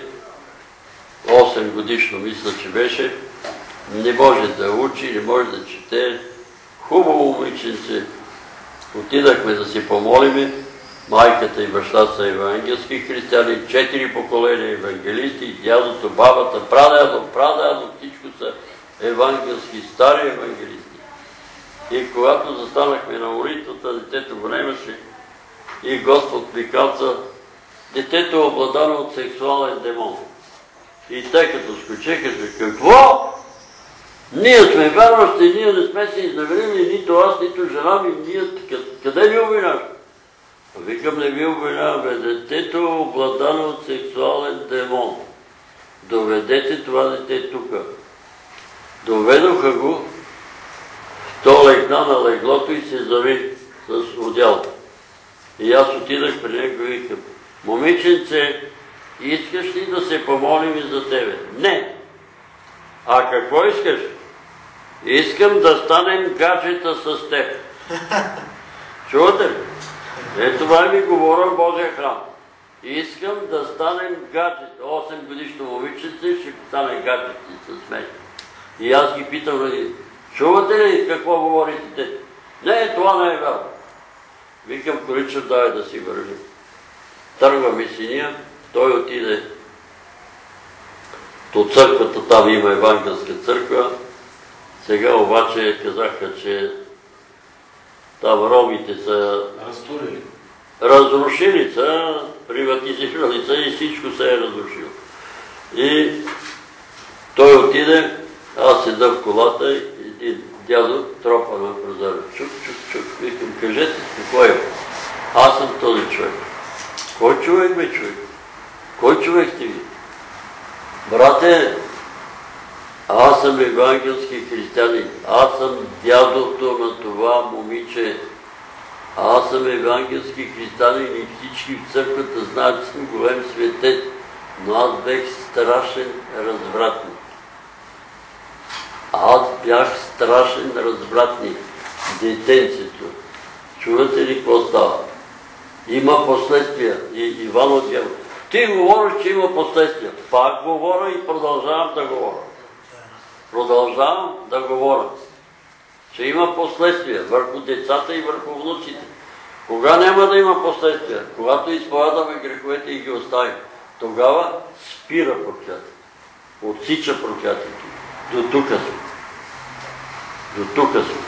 осем годишно мисля, че беше, не може да учи, не може да чете. Хубаво момиченце. Отидахме да си помолиме. Майката и баща са евангелски християни, четири поколения евангелисти, дядото, бабата, прадядо, прадядо, всичко са евангелски, стари евангелисти. И когато застанахме на молитвата, детето го немаше и Господ ми каза, детето е обладано от сексуален демон. И те като скочеха, какво? Ние сме вярващи, ние не сме се изневерили, нито аз, нито жена ми, ние къде ви обвинаш? Викам, не ви обвинаваме, детето е обладано от сексуален демон. Доведете това дете тук. Доведоха го, то легна на леглото и се зави с одяло. И аз отидах при него и викам, момиченце, искаш ли да се помолим и за тебе? Не. А какво искаш? Искам да станем гаджета с теб. Чувате ли? Е, това ми говоря в Божия храм. Искам да станем гаджета. осем годишно момиченце ще стане гаджети с мен. И аз ги питам, чувате ли какво говорите те? Не, това не е вярно. Викам, Количев, давай да си вържим. Тръгваме синия, той отиде до църквата, там има евангелска църква. Сега обаче казаха, че там ромите са разтурили, разрушили са, приватизирали са и всичко се е разрушило. И той отиде, аз седа в колата и, и дядо тропа на прозора. Чук, чук, чук. Викам, кажете, какво е? Аз съм този човек. Кой човек бе човек? Кой човек сте ви? Брате, аз съм евангелски християнин. Аз съм дядото на това момиче. Аз съм евангелски християнин и всички в църквата знаят, че съм голем светец. Но аз бех страшен развратник. Аз бях страшен развратник. Детенцето. Чувате ли какво става? Има последствия. И Иван отдява. Ти говориш, че има последствия. Пак говоря и продължавам да говоря. Продължавам да говоря. Че има последствия върху децата и върху внуците. Кога няма да има последствия? Когато изповядаме греховете и ги оставим. Тогава спира проклятието. Отсича проклятието. До тук сме. До тук сме.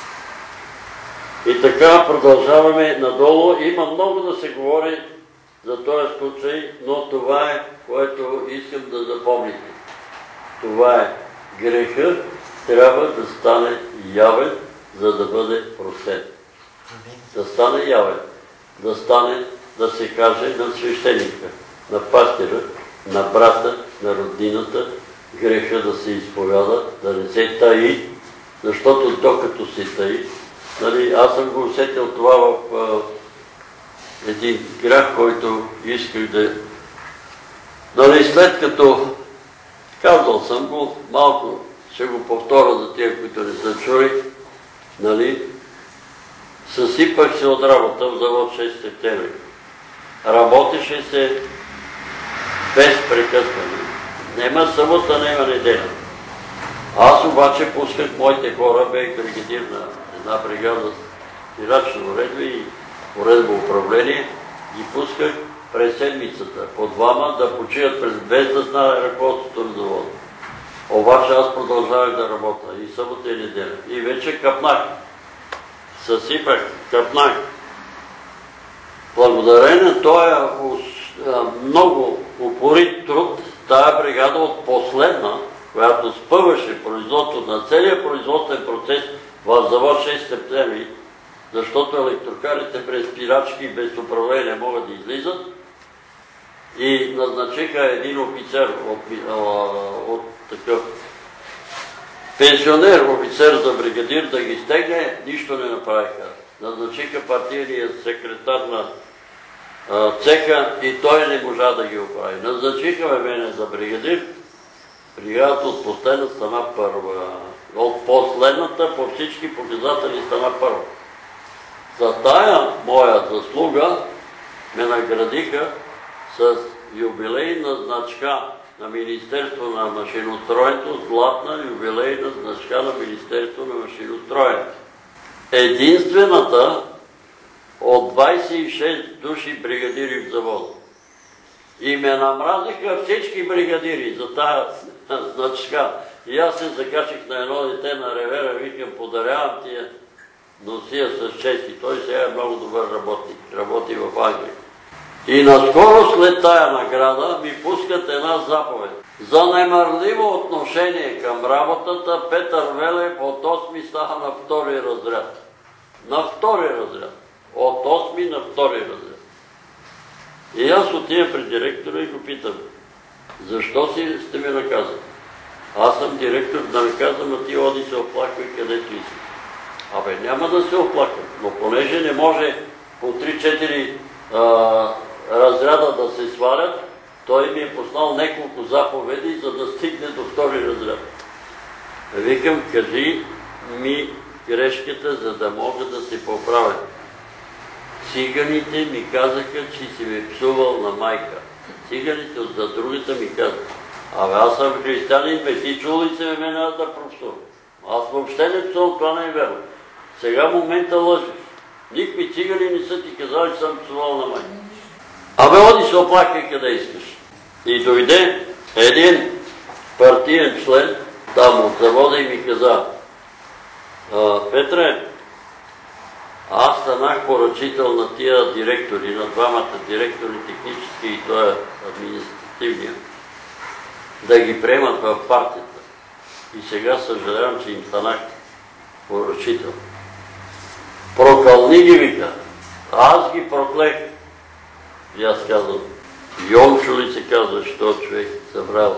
И така продължаваме надолу. Има много да се говори за този случай, но това е, което искам да запомните. Това е греха, трябва да стане явен, за да бъде простен. Да стане явен. Да стане, да се каже на свещеника, на пастира, на брата, на роднината, греха да се изповяда, да не се таи, защото докато се таи, нали, аз съм го усетил това в а, един грях, който исках да Нали, след като казал съм го, малко ще го повторя за тия, които не са чули, нали, съсипах се от работа в завод шести септември. Работеше се без прекъсване. Нема събота, нема неделя. Аз обаче пусках моите хора, бех бригадир на една бригада спирачна уредба и уредба управление, ги пусках през седмицата по двама да почият през без да знае ръководството на завода. Обаче аз продължавах да работя и събота и неделя. И вече къпнах. Съсипах, къпнах. Благодарение на този много упорит труд, тая бригада от последна, която спъваше производството на целия производствен процес в завод шести септември, защото електрокарите без спирачки и без управление не могат да излизат, и назначиха един офицер от, от такъв пенсионер, офицер за бригадир да ги стегне, нищо не направиха. Назначиха партийния секретар на а, цеха и той не можа да ги оправи. Назначиха ме мене за бригадир, бригадата от последна стана първа. От последната по всички показатели стана първа. За тая моя заслуга ме наградиха с юбилейна значка на Министерство на машиностроенето, златна юбилейна значка на Министерство на машиностроенето. Единствената от двайсет и шест души бригадири в завода. И ме намразиха всички бригадири за тая значка. И аз се закачих на едно дете на ревера, викам, подарявам тия, носия с чест. И той сега е много добър работник. Работи в Англия. И наскоро след тая награда ми пускат една заповед. За немарливо отношение към работата Петър Велев от осми става на втори разряд. На втори разряд. От осми на втори разряд. И аз отивам при директора и го питам, защо си сте ме наказали? Аз съм директор, да ми казвам, а ти оди се оплаквай където иси. Абе, няма да се оплаквам, но понеже не може по три-четири разряда да се свалят, той ми е послал няколко заповеди, за да стигне до втори разряд. Викам, кажи ми грешката, за да мога да се поправя. Циганите ми казаха, че си ме псувал на майка. Циганите от за другата ми казаха. Абе, аз съм християнин, бе, ти чул ли се ме мене да пробсувам? Аз въобще не псувам, това не е верно. Сега в момента лъжеш. Никакви цигани не са ти казали, че съм псувал на майка. Абе, оди се оплакай къде искаш. И дойде един партиен член там от завода и ми каза, Петре, аз станах поръчител на тия директори, на двамата директори, технически и той административния, да ги приемат в партията. И сега съжалявам, че им станах поръчител. Прокълни ги, вика. Аз ги проклех. И аз казвам, Йончо ли се казва, що човек събрал?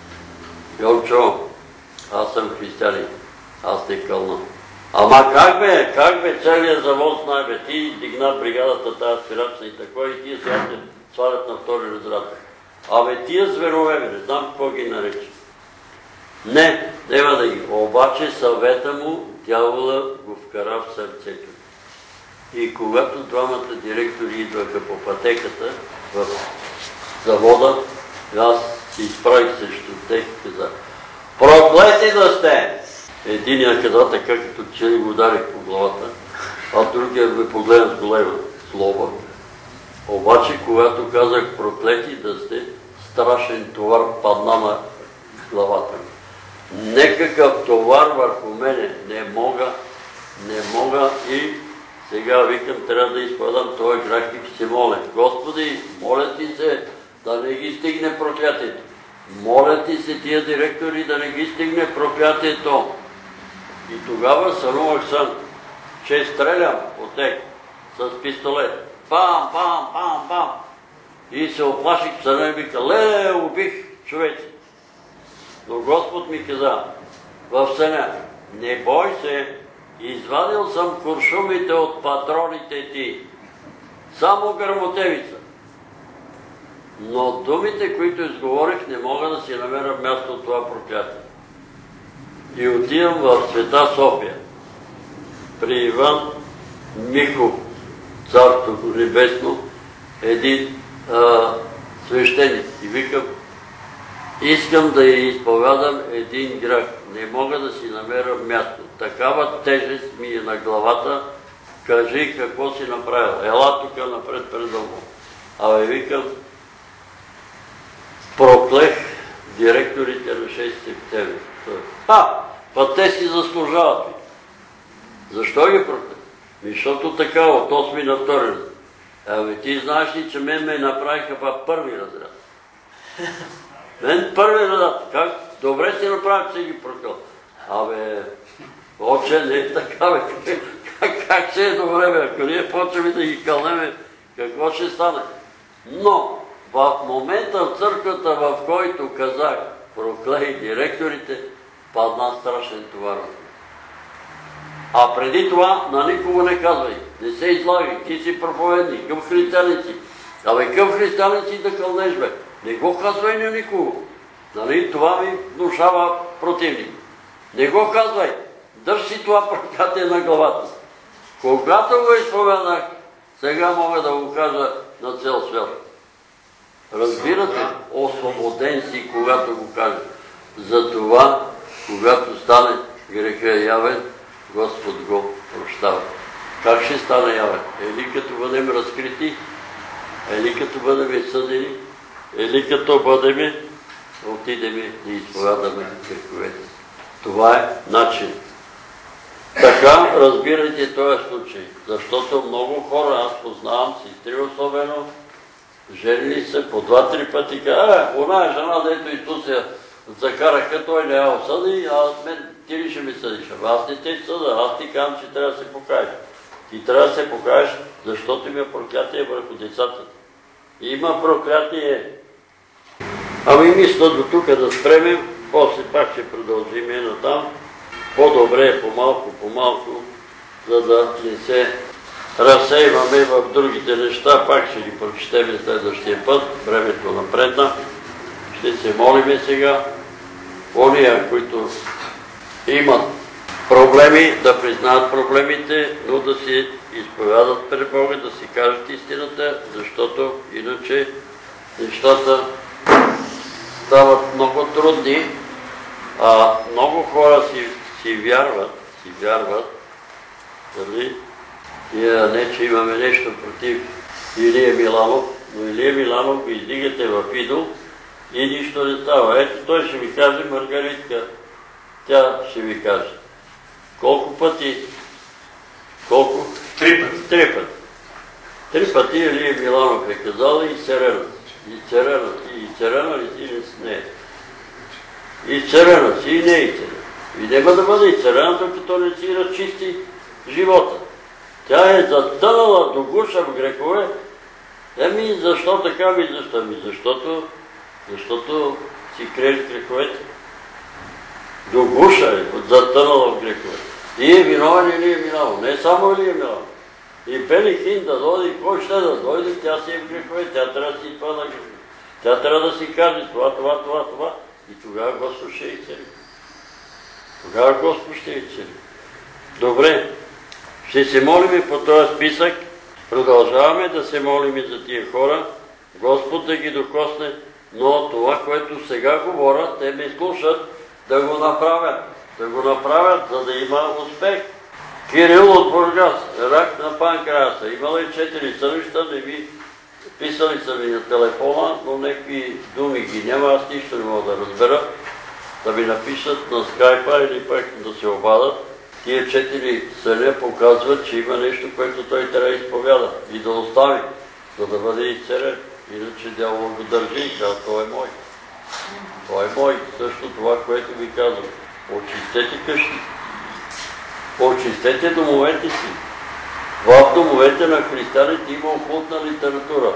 Йончо, аз съм християнин, аз те кълна. Ама как бе, как бе, целият завод знае, бе, ти дигна бригадата тази спирачна и такова и тия сега те свалят на втори разряд. Абе, тия зверове, бе, не знам какво ги нарече. Не, няма да ги. Обаче съвета му дявола го вкара в сърцето. И когато двамата директори идваха по пътеката в завода, аз се изправих срещу тях и казах, проклети да сте! Единият каза така, като че ли го ударих по главата, а другия ме погледна с голема злоба. Обаче, когато казах проклети да сте, страшен товар падна на главата ми. Некакъв товар върху мене не мога, не мога и сега викам, трябва да изпадам този грях и се моля. Господи, моля ти се да не ги стигне проклятието. Моля ти се тия директори да не ги стигне проклятието. И тогава сънувах сън, че стрелям от тях с пистолет. Пам, пам, пам, пам. И се оплаших в съна и вика, леле, убих човеци. Но Господ ми каза в съня, не бой се, извадил съм куршумите от патроните ти. Само гърмотевица. Но думите, които изговорих, не мога да си намеря място от това проклятие. И отивам в Света София, при Иван Михов, Царство Небесно, един а, свещеник. И викам, искам да изповядам един грях. Не мога да си намеря място. Такава тежест ми е на главата. Кажи какво си направил. Ела тук напред пред дома. Абе викам, проклех директорите на шести септември. А, па те си заслужават. Защо ги проклех? Защото така, от осми на втори. Абе ти знаеш ли, че мен ме направиха в първи разряд. Мен първи разряд. Как? Добре си направих, че си ги проклел. Абе, отче, не е така, бе. Как, как ще е добре, бе? Ако ние почваме да ги кълнеме, какво ще стане? Но, в момента в църквата, в който казах, проклей директорите, падна страшен товар. А преди това на никого не казвай, не се излагай, ти си проповедник, към християници. Абе към християници да кълнеш, бе. Не го казвай на никого. Нали? Това ми внушава противник. Не го казвай. Държ си това проклятие на главата. Когато го изповядах, сега мога да го кажа на цял свят. Разбирате, освободен си, когато го кажа. Затова, когато стане греха явен, Господ го прощава. Как ще стане явен? Или като бъдем разкрити, или като бъдем съдени, или като бъдем, отидем да изповядаме греховете. Това е начин. Така разбирайте този случай, защото много хора, аз познавам сестри особено, женили се по два-три пъти, е, она е жена, дето Исус я закараха, той не я осъди, а мен ти ли ще ми съдиш? Аз не те съда, аз ти казвам, че трябва да се покаеш. Ти трябва да се покаеш, защото има проклятие върху децата. Има проклятие. Ами мисля до тук да спремем, после пак ще продължим и натам. По-добре е по-малко, по-малко, за да не се разсейваме в другите неща. Пак ще ги прочетем следващия път. Времето напредна. Ще се молиме сега. Ония, които имат проблеми, да признаят проблемите, но да си изповядат пред Бога, да си кажат истината, защото иначе нещата стават много трудни, а много хора си, си вярват, си вярват, дали? И не, че имаме нещо против Илия Миланов, но Илия Миланов го издигате в идол и нищо не става. Ето той ще ви каже, Маргаритка, тя ще ви каже. Колко пъти? Колко? Три пъти. Три пъти. Три пъти Илия Миланов е казал и Церена. И Церена си, и Церена ли си, или не. И Церена си, и не и Церена. И няма да бъде и Церена, докато не си разчисти живота. Тя е затънала до гуша в грехове. Еми, защо така ми, защо ми? Защото, защото си криеш греховете. До гуша е, затънала в грехове. И е виновен или е виновен. Не само или е виновен. И Бели Хин да дойде, кой ще да дойде, тя си е в грехове, тя трябва да си изпада грехове. Тя трябва да си каже това, това, това, това. И тогава Господ ще изцели. Тогава Господ ще изцели. Добре. Ще се молим по този списък. Продължаваме да се молим за тия хора. Господ да ги докосне, но това, което сега говоря, те ме слушат да го направят. Да го направят, за да има успех. Кирил от Бургас, рак на панкреаса. Имала и четири сънища, не ми писали са ми на телефона, но някакви думи ги няма, аз нищо не мога да разбера. Да ми напишат на скайпа или пък да се обадат. Тия четири съня показват, че има нещо, което той трябва да изповяда и да остави, за да бъде изцелен. Иначе дявол го държи и казва, той е мой. Той е мой. Също това, което ви казвам. Очистете къщи. Очистете домовете си. В домовете на християните има окултна литература.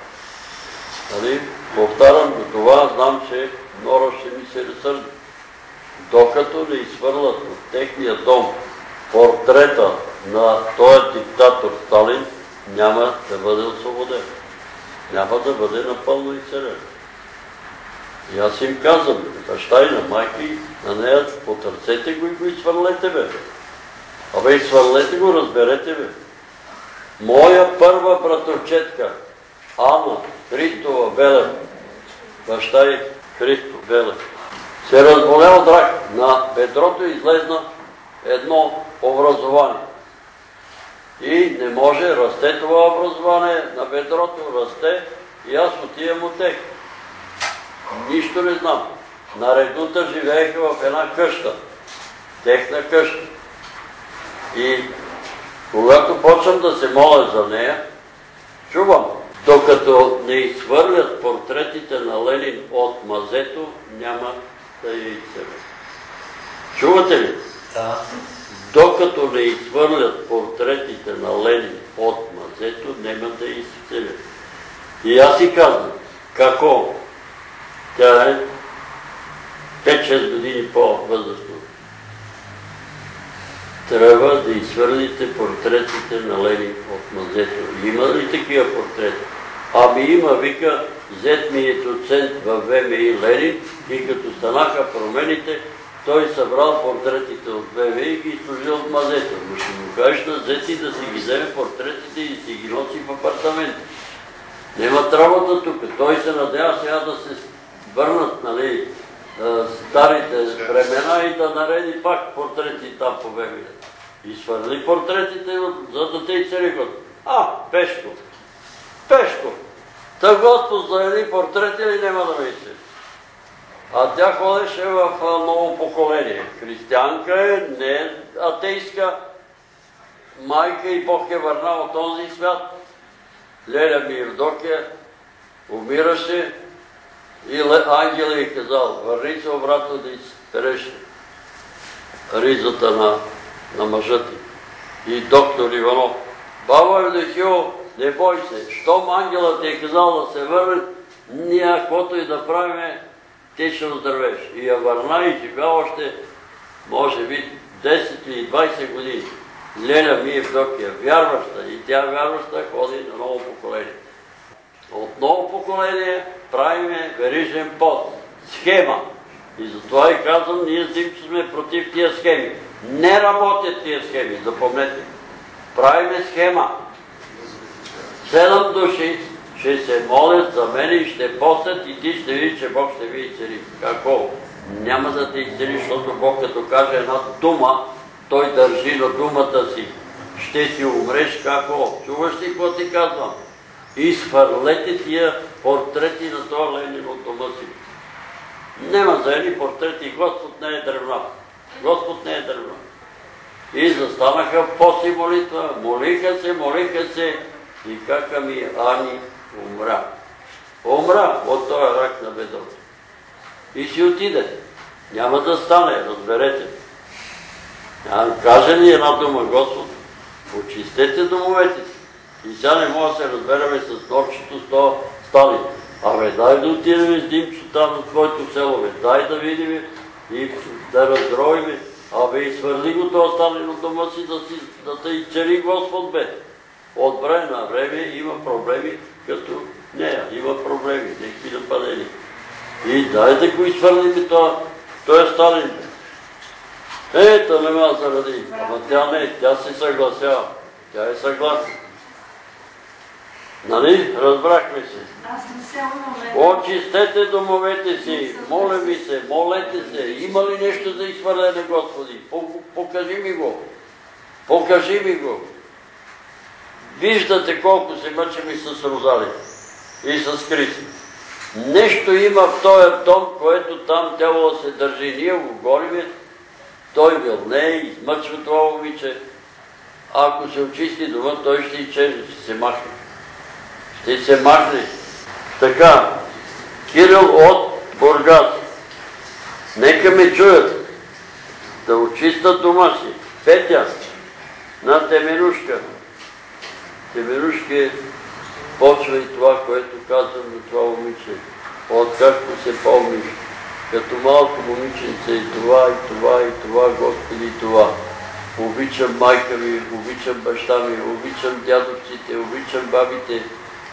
Нали? Повтарям до това, знам, че Нора ще ми се разсърди. Докато не изхвърлят от техния дом портрета на този диктатор Сталин, няма да бъде освободен. няма да бъде напълно изцелен. И аз им казвам, баща и на майки, на нея потърцете го и го изхвърлете, бе. Абе, изхвърлете го, разберете, бе. Моя първа братовчетка, Ана Христова Белев, баща и Христо Белев, се разболя от рак. На бедрото излезна едно образование. И не може, расте това образование, на бедрото расте и аз отивам от тех. Нищо не знам. На Редута живееха в една къща. Техна къща. И когато почвам да се моля за нея, чувам, докато не изхвърлят портретите на Ленин от мазето, няма да я изцелят. Чувате ли? Да. Докато не изхвърлят портретите на Ленин от мазето, няма да я изцелят. И аз си казвам, какво? Тя е пет-шест години по-възрастна. Трябва да изхвърлите портретите на Ленин от мазето. Има ли такива портрети? Ами има, вика, зет ми е доцент във Вэ Ем И Ленин и като станаха промените, той събрал портретите от Вэ Ем И и ги сложил в мазето. Но ще му кажеш на зети да си ги вземе портретите и си ги носи в апартамента. Нямат работа тук. Той се надява сега да се върнат, нали, старите времена и да нареди пак портрети там по Вэ Ем И. И свърли портретите, за да те и цели год. А, Пешко! Пешко! Та Господ за едни портрети ли няма да ме изцели? А тя ходеше в ново поколение. Християнка е, не е атейска. Майка и Бог е върнал от този свят. Леля ми Евдокия умираше и ангел е казал, върни се обратно да изпереш ризата на, на мъжа ти. И доктор Иванов, баба Евдокио, не бой се, щом ангелът ти е казал да се върне, ние, каквото и да правиме, ти ще оздравеш. И я върна и живя още, може би, десет или двайсет години. Леля ми Евдокия, вярваща, и тя вярваща, ходи на ново поколение. От ново поколение правиме верижен пост, схема. И затова и казвам, ние с Димчо сме против тия схеми. Не работят тия схеми, запомнете. Правиме схема. Седем души ще се молят за мен и ще постят и ти ще видиш, че Бог ще ви изцели. Какво? Няма да те изцели, защото Бог като каже една дума, той държи на думата си. Ще си умреш какво? Чуваш ли какво ти казвам? Изхвърлете тия портрети на това Ленин от дома си. Нема за едни портрети, Господ не е древна. Господ не е древна. И застанаха по си молитва, молиха се, молиха се и кака ми Ани умра. Умра от този рак на бедрото. И си отиде. Няма да стане, разберете. Каже ли една дума Господ, очистете домовете си. И сега не мога да се разбераме с норчето с това стали. Абе, дай да отидем с Димчо там на твоето село, бе. Дай да видим и да раздроиме. Абе, и свърли го това стали на дома си, да, си, да те изцели Господ, бе. От време на време има проблеми, като нея, има проблеми, някакви нападения. И дай да го изхвърлим това, той е Сталин, бе. Ето, нема заради. Ама тя не, тя се съгласява. Тя е съгласна. Нали? Разбрахме се. Аз не се умоля. Очистете домовете си, моля ви се, молете се. Има ли нещо за изхвърляне, Господи? Покажи ми го. Покажи ми го. Виждате колко се мъчим и с Розали. И с Кристо. Нещо има в този дом, което там тяло се държи. Ние го голиме, той вълнее, измъчва това момиче. Ако се очисти дома, той ще изчезне, ще се махне. Ще се махне. Така, Кирил от Бургас. Нека ме чуят. Да очистят дома си. Петя на Теменушка. Теменушка почва и това, което казвам на това момиче. Откакто се помниш. Като малко момиченце и това, и това, и това, Господи, и това. Обичам майка ми, обичам баща ми, обичам дядовците, обичам бабите.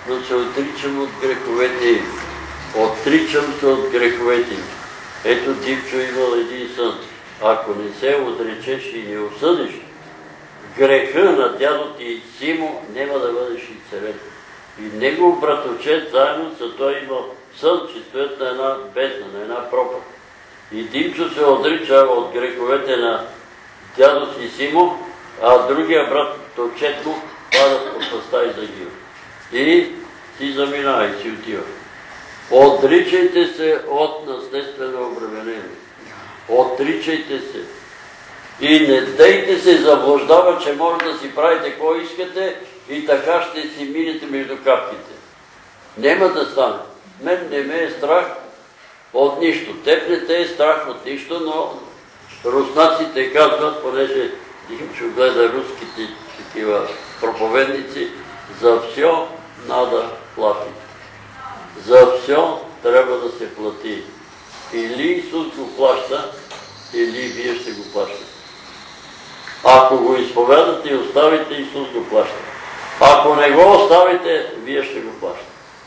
но се отричам от греховете им. Отричам се от греховете им. Ето Димчо имал един сън. Ако не се отречеш и не осъдиш греха на дядо ти Симо, няма да бъдеш изцелен. И негов братовчет заедно с той имал сън, че стоят на една бездна, на една пропаст. И Димчо се отрича от греховете на дядо си Симо, а другия братовчет му пада в пропастта и загива. И си заминава и си отива. Отричайте се от наследствено обременение. Отричайте се. И не дайте се заблуждава, че може да си правите какво искате и така ще си минете между капките. Нема да стане. Мен не ме е страх от нищо. Теб не те е страх от нищо, но руснаците казват, понеже Димчо гледа руските такива проповедници, за все надо плати. За все трябва да се плати. Или Исус го плаща, или вие ще го плащате. Ако го изповядате и оставите, Исус го плаща. Ако не го оставите, вие ще го плащате.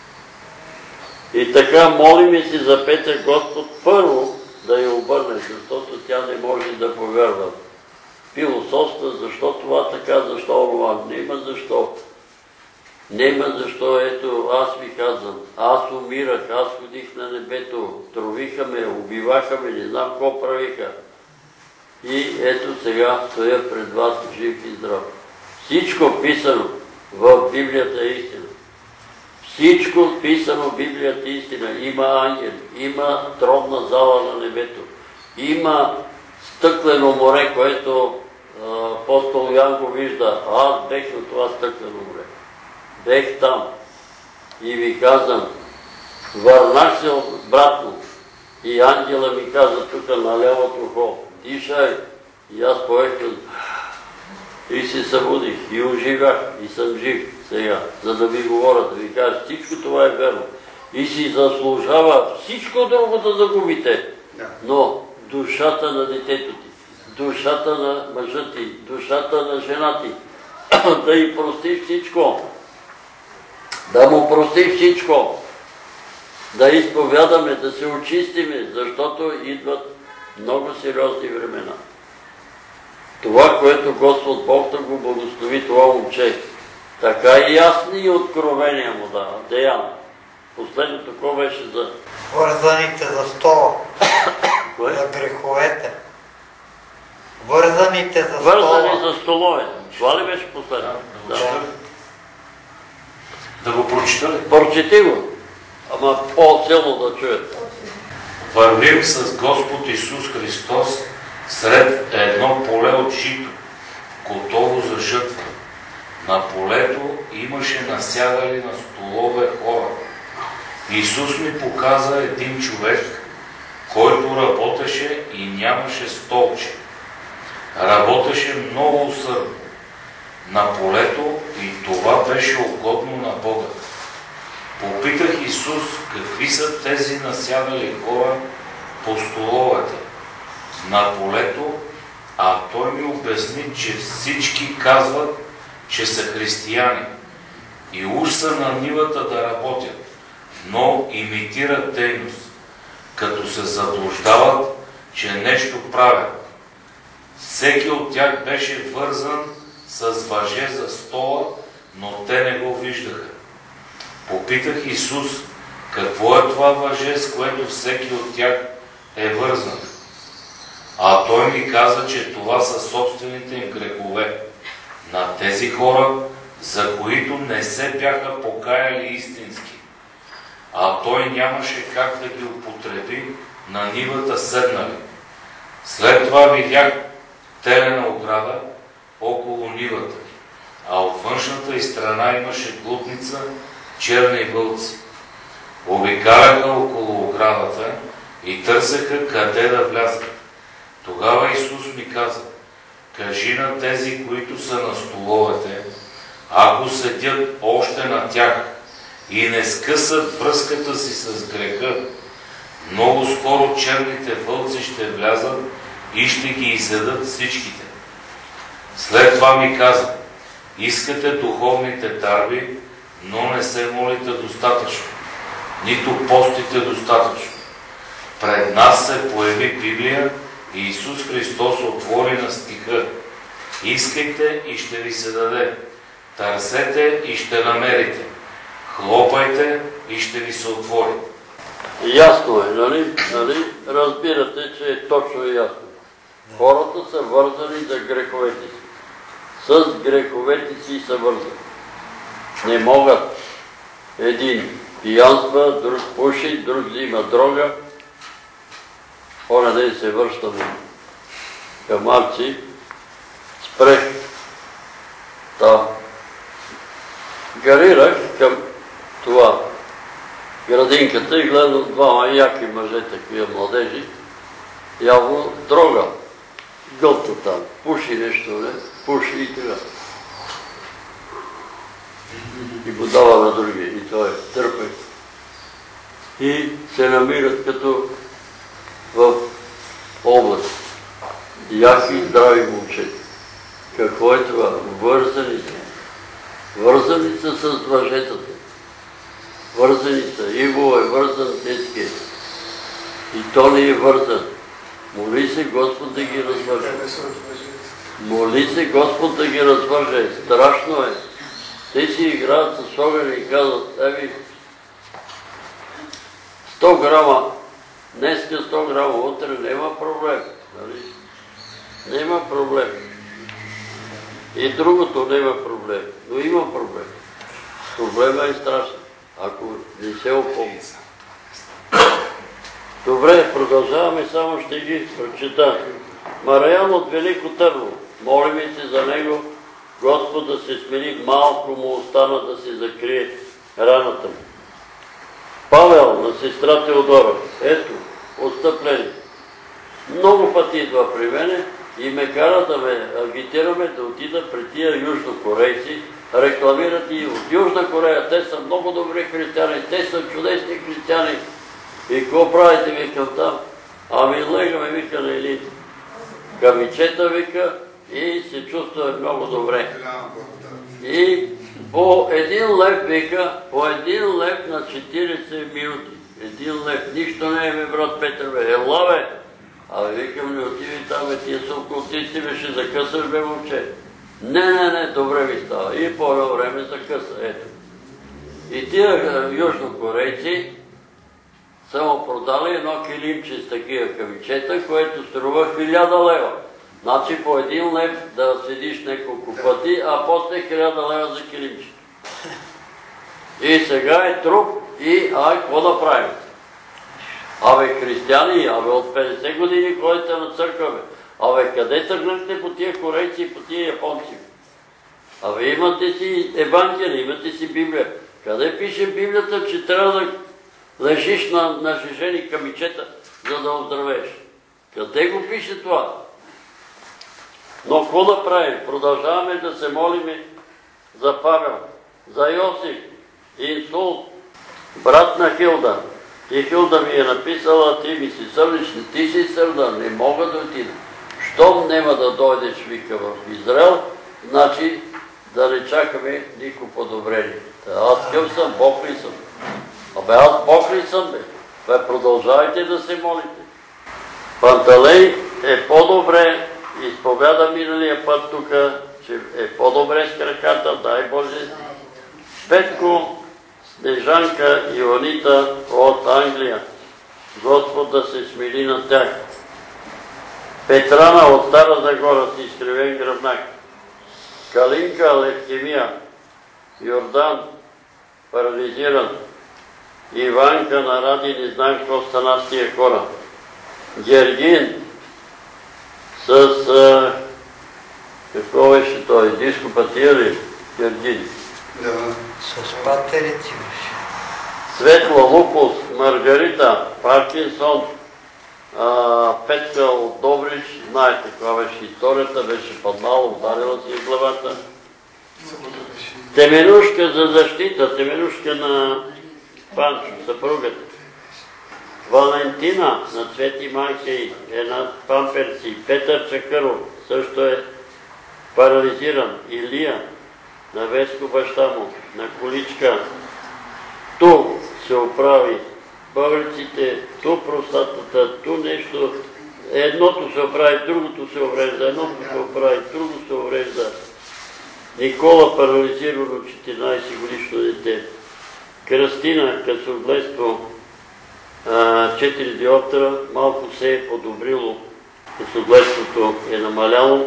И така молиме си за Петя Господ първо да я обърне, защото тя не може да повярва. Философства, защо това така, защо това, нема защо. Нема защо, ето, аз ви казвам, аз умирах, аз ходих на небето, тровиха ме, убиваха ме, не знам какво правиха. И ето сега стоя пред вас жив и здрав. Всичко писано в Библията е истина. Всичко писано в Библията е истина. Има ангели, има тронна зала на небето, има стъклено море, което апостол Йоан го вижда. Аз бех на това стъклено море. Бех там и ви казвам, върнах се обратно и ангела ми каза тук на лявото ухо, дишай, и аз поехам и се събудих и оживях и съм жив сега, за да ви говоря, да ви кажа, всичко това е верно и си заслужава всичко друго да загубите, но душата на детето ти, душата на мъжа ти, душата на жена ти, да й простиш всичко, да му прости всичко, да изповядаме, да се очистиме, защото идват много сериозни времена. Това, което Господ Бог да го благослови това момче, така и ясни откровения му дава. Деян. Последното какво беше за... Вързаните за стола. Кое? За греховете. Вързаните за стола. Вързани за столове. Това ли беше последно? Да, да го прочита ли? Прочети го, ама по-силно да чуят. Вървим с Господ Исус Христос сред едно поле от жито, готово за жътва. На полето имаше насядали на столове хора. Исус ми показа един човек, който работеше и нямаше столче. Работеше много усърдно на полето и това беше угодно на Бога. Попитах Исус какви са тези насядали хора по столовете на полето, а Той ми обясни, че всички казват, че са християни и уж са на нивата да работят, но имитират дейност, като се заблуждават, че нещо правят. Всеки от тях беше вързан с въже за стола, но те не го виждаха. Попитах Исус, какво е това въже, с което всеки от тях е вързан? А Той ми каза, че това са собствените им грехове на тези хора, за които не се бяха покаяли истински. А Той нямаше как да ги употреби на нивата седнали. След това видях телена ограда около нивата, а от външната й страна имаше глутница, черни вълци. Обикаляха около оградата и търсеха къде да влязат. Тогава Исус ми каза, кажи на тези, които са на столовете, ако седят още на тях и не скъсат връзката си с греха, много скоро черните вълци ще влязат и ще ги изядат всичките. След това ми каза, искате духовните дарби, но не се молите достатъчно, нито постите достатъчно. Пред нас се появи Библия и Исус Христос отвори на стиха: искайте и ще ви се даде, търсете и ще намерите, хлопайте и ще ви се отвори. Ясно е, нали? нали? Разбирате, че е точно и ясно. Хората са вързани за греховете си. С греховете си са вързани. Не могат. Един пиянства, друг пуши, друг взима дрога. Оня ден се връщаме към Арци. Спрех. Та. Гарирах към това градинката и гледам двама яки мъже, такива младежи. Явно дрога. Гълта там. Пуши нещо, не? Пуши и така. И го дава на други. И той търпе. И се намират като в област. Яки, здрави момчета. Какво е това? Вързани са. Вързани са с въжетата. Вързани са. Иво е вързан тески. И то не е вързан. Моли се Господ да ги развърже. Моли се Господ да ги развърже. Страшно е. Те си играят с огън и казват: еви, сто грама, днеска сто грама, утре няма проблем. Нали? Няма проблем. И другото няма проблем. Но има проблем. Проблема е страшен, ако не се опомни. Добре, продължаваме, само ще ги прочета. Мариян от Велико Търново. Молим се за него, Господ да се смени, малко му остана да се закрие раната му. Павел на сестра Теодора. Ето, отстъпление. Много пъти идва при мене и ме кара да ме агитираме да отида при тия южнокорейци. Рекламират и от Южна Корея. Те са много добри християни, те са чудесни християни. И какво правите, викам там? Ами легаме, вика, на едни камичета, вика, и се чувстваме много добре. И по един лев, вика, по един лев на четиридесет минути. Един лев. Нищо не е, брат Петър, бе. Ела, бе. Абе, викам, не отиви там, бе, тия са окултисти, бе, ще закъсаш, бе, момче. Не, не, не, добре ми става. И по едно време закъса, ето. И тия южнокорейци са му продали едно килимче с такива камичета, което струва хиляда лева. Значи по един лев да седиш няколко пъти, а после хиляда лева за килимче. И сега е труп и, ай, какво да правим? Абе, християни, абе, от петдесет години ходите на църква, бе. Абе, къде тръгнахте по тия корейци и по тия японци? Абе, имате си Евангелие, имате си Библия. Къде пише Библията, че трябва да лежиш на, на жежени камичета, за да оздравееш? Къде го пише това? Но какво да правим? Продължаваме да се молим за Павел, за Йосиф, инсулт, брат на Хилда. И Хилда ми е написала: ти ми си сърдични, ти си сърда, не мога да отида. Щом нема да дойдеш, вика, в Израел, значи да не чакаме нико подобрение. Аз къв съм, Бог ли съм? Абе, аз Бог ли съм, бе? Бе, продължавайте да се молите. Панталей е по-добре, изповяда миналия път тук, че е по-добре с краката, дай Боже. Петко, Снежанка и Онита от Англия. Господ да се смили на тях. Петрана от Стара Загора с изкривен гръбнак. Калинка, левкемия. Йордан, парализиран. Иванка на Ради, не знам какво стана с тия хора. Гергин с... А, какво беше той? Дископатия ли? Гергин. Да, с патерици беше. Светла, Лукус, Маргарита, Паркинсон, а, Петка от Добрич. Знаете каква беше историята, беше паднала, ударила си в главата. Теменушка за защита, Теменушка на Панчо, съпругата. Валентина на Цвети майка и е на памперси. Петър Чакъров също е парализиран. Илия, на Веско баща му, на Количка. Ту се оправи бъбреците, ту простатата, ту нещо. Едното се оправи, другото се уврежда, едното се оправи, друго се уврежда. Никола парализирано четиринайсет годишно дете. Кръстина късогледство четири диоптера, малко се е подобрило, късогледството е намаляло.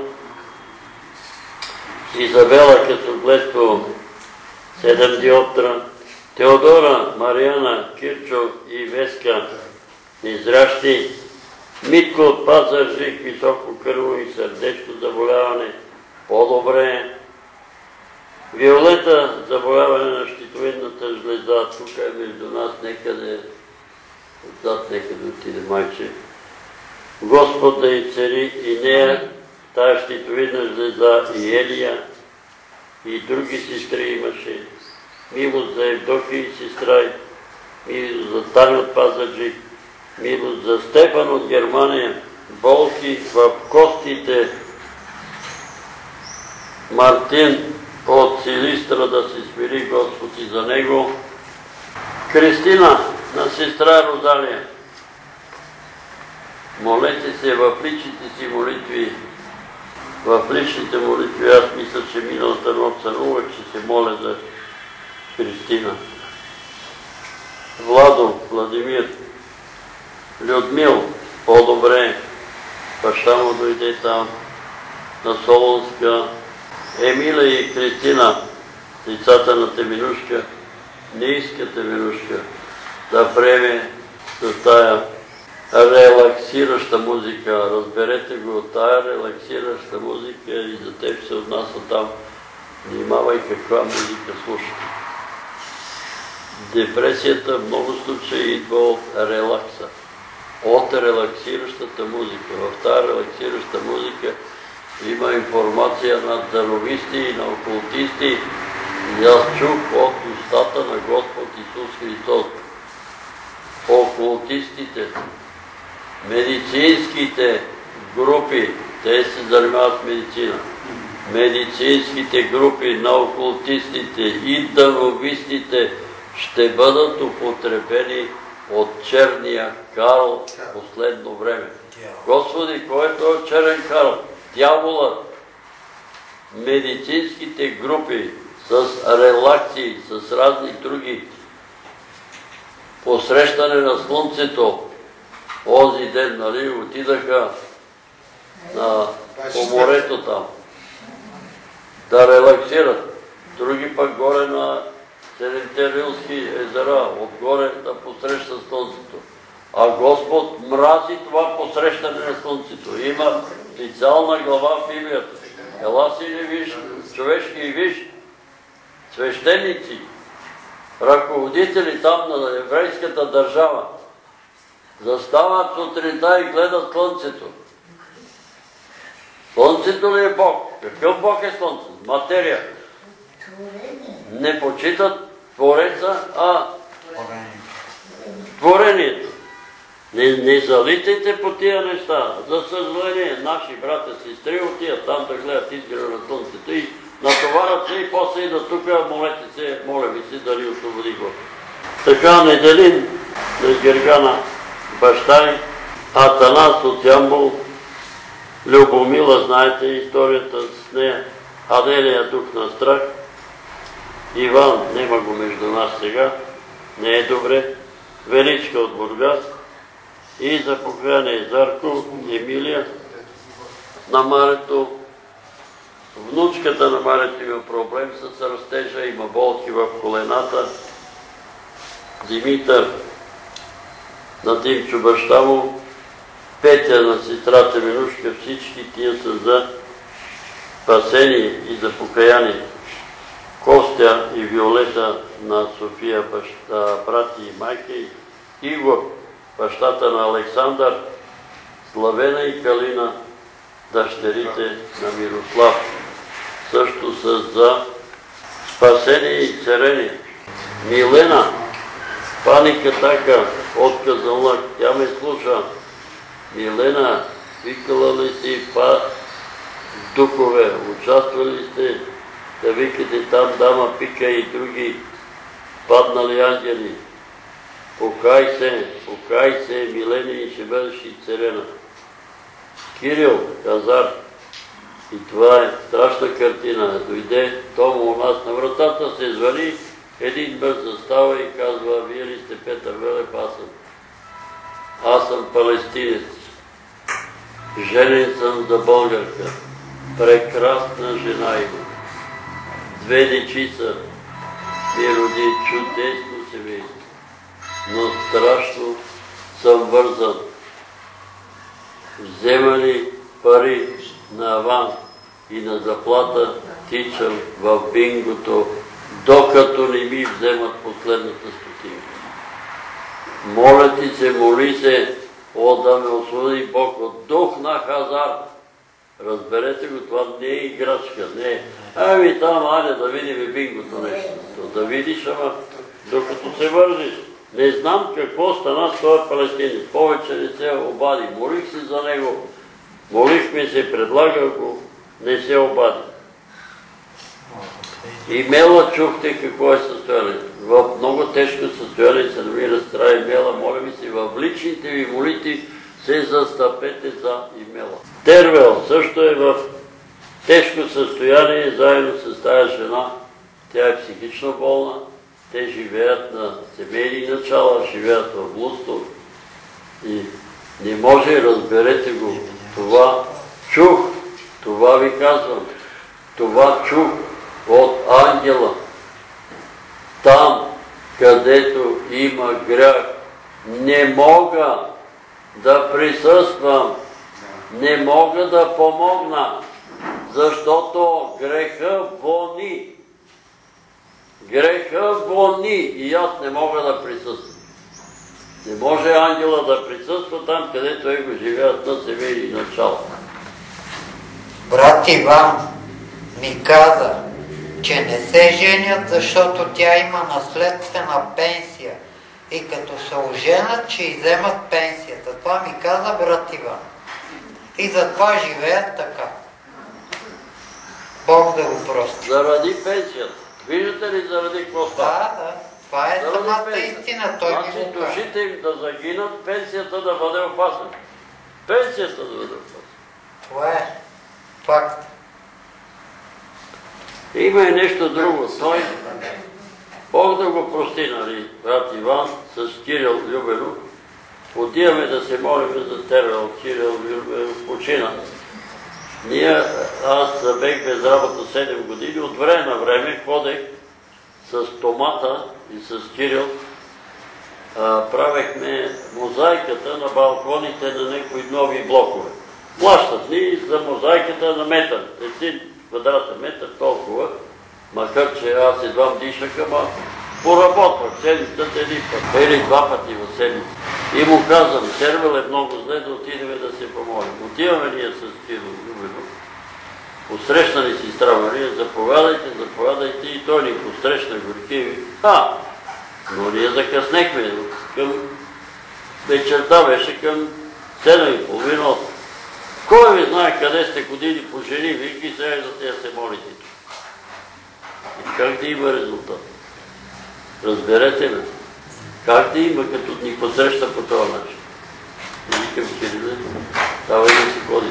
Изабела късогледство седем диоптера. Теодора, Мариана, Кирчо и Веска незрящи. Митко от Пазарджик, високо кръвно и сърдечно заболяване, по-добре. Виолета, заболяване на щитовидната жлеза, тук е между нас некъде, отзад некъде отиде майче. Господ да и цари и нея, тая щитовидна жлеза и Елия, и други сестри имаше. Милост за Евдокия и сестра, милост за Таня от Пазарджик, милост за Стефан от Германия, болки в костите, Мартин от Силистра да се смири Господ и за него, Кристина на сестра Розалия. Молете се в личните си молитви, в личните молитви. Аз мисля, че миналата нощ сънувах, че се моля за Кристина. Владо, Владимир, Людмил, по-добре, баща му дойде там, на Солонска, Емила и Кристина, децата на Теминушка, не иска Теминушка да приеме с тая релаксираща музика. Разберете го, тая релаксираща музика и за теб се отнася там. Внимавай каква музика слушаш. Депресията в много случаи идва от релакса, от релаксиращата музика. В тази релаксираща музика има информация на даровисти и на окултисти. И аз чух от устата на Господ Исус Христос. Окултистите, медицинските групи, те се занимават с медицина. Медицинските групи на окултистите и даровистите ще бъдат употребени от черния Карл в последно време. Господи, кой е този черен Карл? Дяволът. Медицинските групи с релакции, с разни други посрещане на слънцето. Онзи ден, нали, отидаха на, по морето там да релаксират. Други пък горе на Седемте Рилски езера, отгоре да посреща слънцето. А Господ мрази това посрещане на слънцето. Има специална глава в Библията. Ела си ли виж, човешки и виж, свещеници, ръководители там на еврейската държава, застават сутринта и гледат слънцето. Слънцето ли е Бог? Какъв Бог е слънцето? Материя. Не почитат Твореца, а творението. Не, не залитайте по тия неща. За съжаление, наши брата и сестри отиват там да гледат изгрева на слънцето и натоварят се и после идат тук, молете се, моля ви се да ни освободи Господ. Така Неделин на Гергана баща й, Атанас от Ямбол, Любомила, знаете историята с нея, Аделия дух на страх, Иван, нема го между нас сега, не е добре, Величка от Бургас и за покаяние Зарко, Емилия, на Марето. Внучката на Марето има проблем с растежа, има болки в колената. Димитър на Димчо баща му, Петя на сестрата Минушка, всички тия са за спасение и за покаяние. Костя и Виолета на София, баща, брати и майка, Игор, бащата на Александър, Славена и Калина, дъщерите на Мирослав. Също са за спасение и царение. Милена, Пани Катака от Казанлък, тя ме слуша. Милена, викала ли си па духове, участвали сте да викате там дама Пика и други паднали ангели. Покай се, покай се, Милени, и ще бъдеш и царена. Кирил, Хазар. И това е страшна картина. Дойде Тома у нас на вратата, се звъни, един бърз застава и казва: вие ли сте Петър Велев? Аз съм. Аз съм палестинец. Женен съм за българка. Прекрасна жена има. Две дечица ми роди, чудесно семейство. Но страшно съм вързан. Вземали пари на аванс и на заплата, тичам в бингото, докато не ми вземат последната стотинка. Моля ти се, моли се, о да ме освободи Бог от дух на хазар. Разберете го, това не е играчка, не е. Ами там, айде да видим бингото нещо. Да видиш, ама докато се вържиш. Не знам какво стана с този палестинец. Повече не се обади. Молих се за него. Молихме се, предлагах го. Не се обади. И Мела чухте какво е състоянието. В много тежко състояние се намира стара Мела. Моля ви се, в личните ви молитви се застъпете за Имела. Тервел също е в тежко състояние, заедно с тази жена. Тя е психично болна. Те живеят на семейни начала, живеят в блудство. И не може, разберете го. Това чух, това ви казвам. Това чух от ангела. Там, където има грях, не мога да присъствам, не мога да помогна, защото греха вони. Греха вони и аз не мога да присъствам. Не може ангела да присъства там, където его живеят на семейни начала. Брат Иван ми каза, че не се женят, защото тя има наследствена пенсия. И като се оженят, че иземат пенсията. Това ми каза брат Иван. И затова живеят така. Бог да го прости. Заради пенсията. Виждате ли заради какво става? Да, да. Това е самата истина. Той ми значи го каза. душите им да загинат, пенсията да бъде опасна. Пенсията да бъде опасна. Това е факт. Има и нещо друго. Той, Бог да го прости, нали, брат Иван, с Кирил Любенов. Отиваме да се молим за Тервел, Кирил Любенов почина. Ние, аз бех без работа седем години, от време на време ходех с Томата и с Кирил, а, правехме мозайката на балконите на някои нови блокове. Плащат ни за мозайката на метър, един квадратен метър, толкова, макар че аз едвам дишах, ама поработвах седмицата един път, или два пъти в седмица. И му казвам, Тервел е много зле, да отидем да се помолим. Отиваме ние с Кирил Любенов. Посрещнали сестра Мария, заповядайте, заповядайте, и той ни посрещна горки. А, но ние закъснехме. Към вечерта беше към седем и половина. Кой ви знае къде сте ходили по жени, вики сега за тея се молите. И как да има резултат? Разберете ме. Как да има, като ни посреща по този начин? И викам, Кириле, давай да си ходим.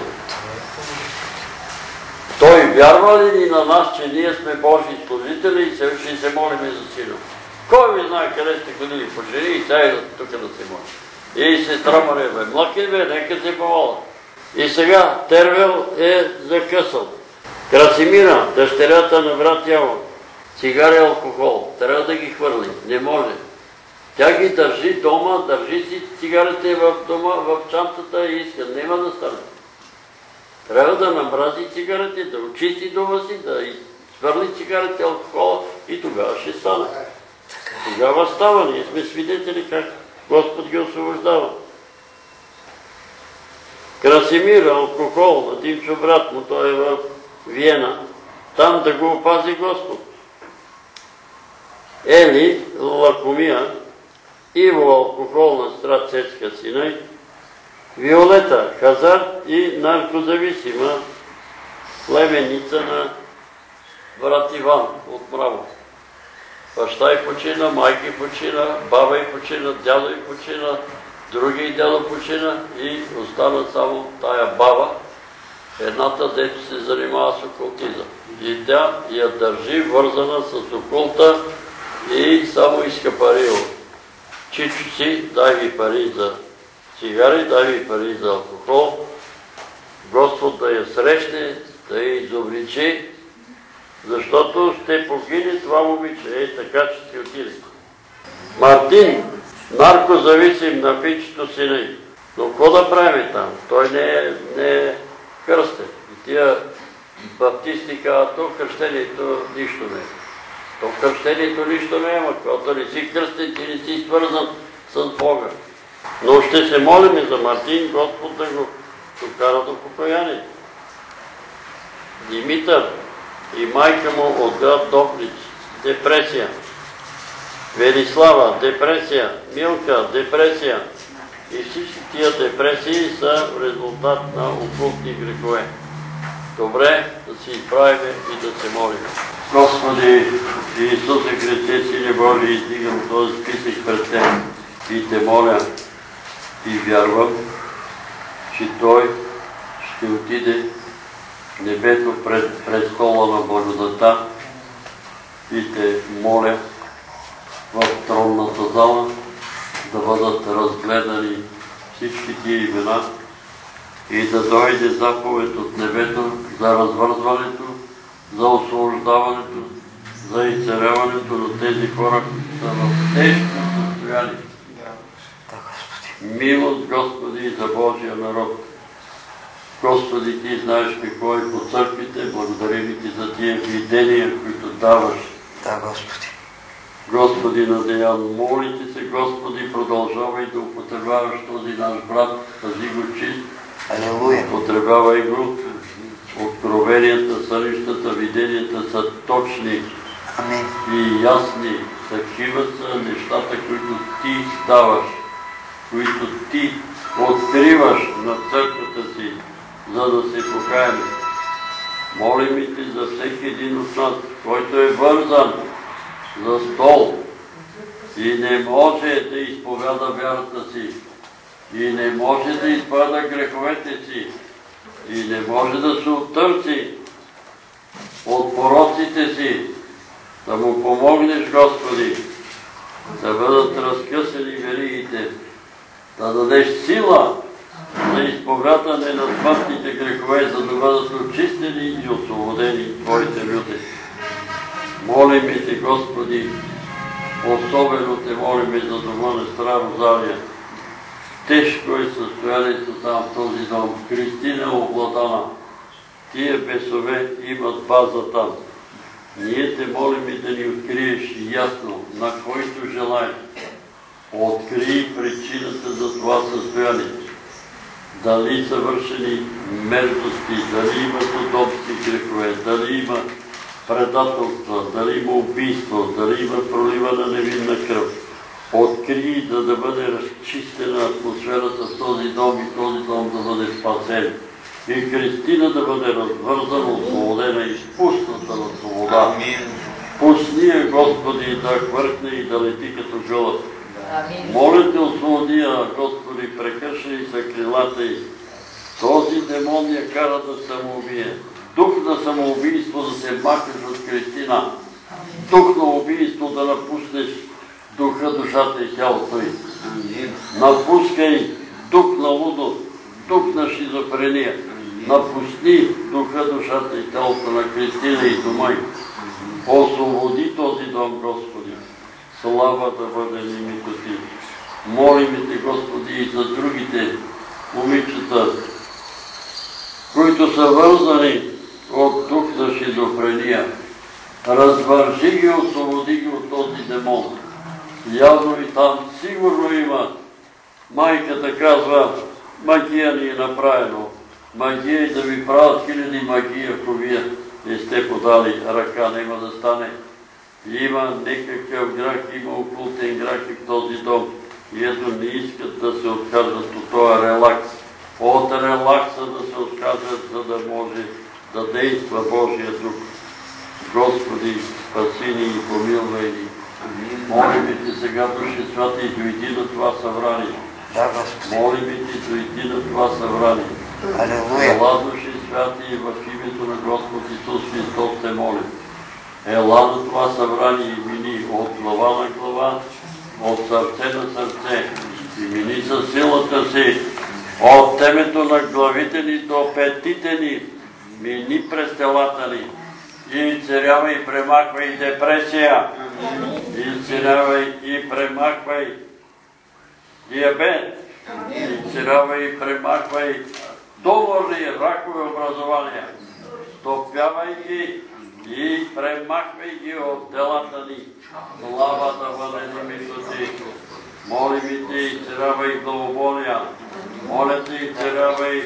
Той вярва ли ни на нас, че ние сме Божии служители и се, ще се молиме за сина? Кой ви знае къде сте ходили по жени и сега тук да се моли? И сестра Мария, бе, млъкни бе, нека се помоля. И сега Тервел е закъсал. Красимира, дъщерята на брат Явор, цигари, алкохол, трябва да ги хвърли, не може. Тя ги държи дома, държи си цигарите в дома, в чантата и иска, няма да стане. Трябва да намрази цигарите, да очисти дома си, да изхвърли цигарите, алкохола и тогава ще стане. Тогава става, ние сме свидетели как Господ ги освобождава. Красимир, алкохол, на Димчо брат му, той е в Виена, там да го опази Господ. Ели, лакомия, Иво, алкохол на страт Цецка Синай, Виолета, хазарт и наркозависима племеница на брат Иван отправо. Баща и почина, майка и почина, баба и почина, дядо и почина, други и дядо почина и остана само тая баба, едната, дето се занимава с окултизъм. И тя я държи вързана с окулта и само иска пари от чичо си, дай ви пари за цигари, дай ви пари за алкохол, Господ да я срещне, да я изобличи, защото ще погине това момиче. Ей, така че си отиде. Мартин, наркозависим на пичето сина й. Но какво да правим там? Той не е, не е кръстен. И тия баптисти казват, то кръщението нищо не е. То кръщението нищо не е, ама когато не си кръстен, ти не си свързан с Бога. Но ще се молим за Мартин, Господ да го докара до покаяние. Димитър и майка му от град Добрич, депресия. Велислава, депресия. Милка, депресия. И всички тия депресии са в резултат на окултни грехове. Добре да се изправим и да се молим. Господи, Исусе Христе, Сине Божий, издигам този списък пред Теб и Те моля и вярвам, че Той ще отиде в небето пред престола на благодата и Те моля в тронната зала да бъдат разгледани всички тия имена и да дойде заповед от небето за развързването, за освобождаването, за изцеляването на тези хора, които са в тежко състояние. Милост, Господи, за Божия народ. Господи, Ти знаеш какво е по църквите, благодарим Ти за тия видения, които даваш. Да, Господи. Господи, надеян, молите се, Господи, продължавай да употребяваш този наш брат, пази го чист. Алелуя. Употребявай го. Откровенията, сънищата, виденията са точни. Амин. И ясни. Такива са нещата, които Ти даваш, които Ти откриваш на църквата си, за да се покаяме. Молим и Ти за всеки един от нас, който е вързан за стол и не може да изповяда вярата си, и не може да изпада греховете си, и не може да се оттърси от пороците си, да му помогнеш, Господи, да бъдат разкъсани веригите, да дадеш сила за изповядане на смъртните грехове, за да бъдат очистени и освободени Твоите люди. Молим и Те, Господи, особено Те молим и за дома на Стара Розария. Тежко е състоянието там в този дом. Кристина обладана. Тия бесове имат база там. Ние Те молим и да ни откриеш ясно, на който желаеш. Открий причината за това състояние. Дали са вършени мерзости, дали има удобски грехове, дали има предателство, дали има убийство, дали има пролива на невинна кръв. Открий, да да бъде разчистена атмосферата в този дом и този дом да бъде спасен. И Кристина да бъде развързана, освободена и спусната на свобода. Пусни я, Господи, да хвъркне и да лети като гълъб. Моля Те, освободи я, Господи, прекъшни са крилата й. Този демон я кара да самоубие. Дух на самоубийство да се махнеш от Кристина. Дух на убийство да напуснеш духа, душата и тялото й. Напускай дух на лудост, дух на шизофрения. Напусни духа, душата и тялото на Кристина и дома й. Освободи този дом, Господи. Слава да бъде името Ти. Молим Те, Господи, и за другите момичета, които са вързани от дух за шизофрения. Развържи ги, освободи ги от този демон. Явно и там сигурно има. Майката казва, магия ни е направено. Магия и да ви правят хиляди магии, ако вие не сте подали ръка, няма да стане. Има некакъв грях, има окултен грях и в този дом. И ето не искат да се откажат от този релакс. От релакса да се откажат, за да може да действа Божия дух. Господи, спаси ни и помилвай ни. Молим Те сега, Души Святи, дойди на това събрание. Да, Господи. Молим Те, дойди на това събрание. Алелуя. Ела, Души Святи, в името на Господ Исус Христос Те молим. Ела на това събрание и мини от глава на глава, от сърце на сърце, и мини със силата си, от темето на главите ни до петите ни, мини през телата ни, и изцелявай и премахвай депресия, и изцелявай и премахвай диабет, и изцелявай и премахвай туморни ракови образования, стопявай ги и премахвай ги от телата ни. Слава да бъде на името Ти. Молим и Те, изцелявай главоболия. Моля Те, изцелявай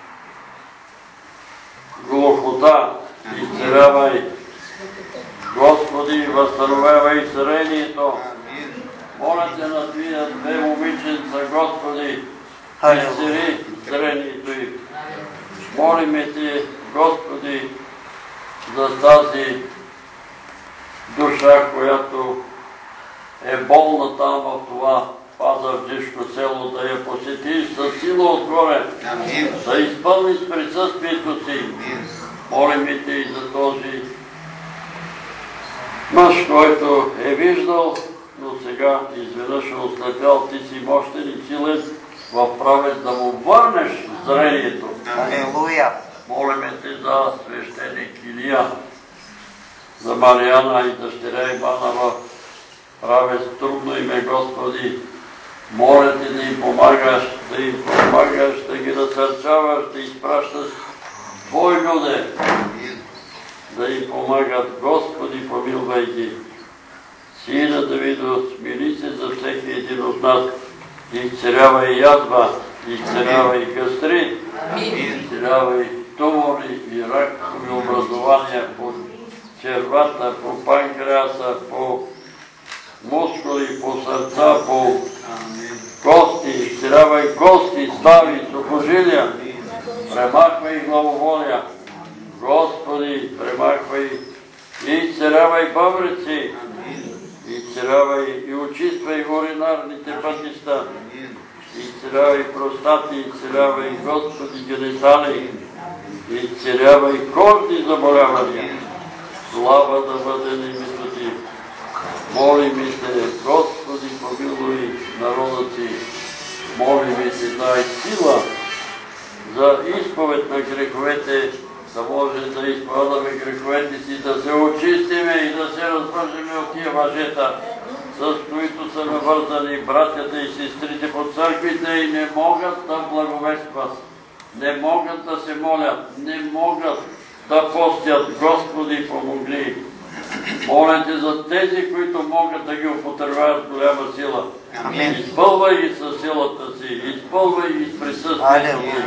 глухота. Изцелявай, Господи, възстановявай зрението. Моля Те на Твия две момиченца, Господи, изцели зрението им. Молиме Те, Господи, за тази душа, която е болна там в това пазарджишко село, да я посетиш със сила отгоре, да изпълниш присъствието си. Молим Те и за този мъж, който е виждал, но сега изведнъж е ослепял. Ти си мощен и силен в правец да му върнеш зрението. Алелуя. Молиме Те за свещеник Илия, за Мариана и дъщеря Иванова. Правец трудно име, Господи. Моля Те да им помагаш, да им помагаш, да ги насърчаваш, да изпращаш Твои люди, да им помагат. Господи, помилвай ги. Сина Давидов, смили се за всеки един от нас. Изцелявай ядва, изцелявай гастрит, изцелявай тумори и ракови образования по червата, по панкреаса, по мускули, по сърца, по кости, изцелявай кости, стави, сухожилия, премахвай главоболия. Господи, премахвай и изцелявай бъбреци, изцелявай и очиствай уринарните пътища, изцелявай простати, изцелявай, Господи, генитали, изцелявай кожни заболявания. Слава да бъде на името Ти. Молим Те, Господи, помилуй народа Ти. Молим Те, дай сила за изповед на греховете, да може да изповядаме греховете си, да се очистиме и да се развържеме от тия въжета, с които са навързани братята и сестрите по църквите и не могат да благовестват, не могат да се молят, не могат да постят. Господи, помогни. Моля Те за тези, които могат да ги употребяват с голяма сила. Изпълвай ги със силата си, изпълвай ги с присъствието си.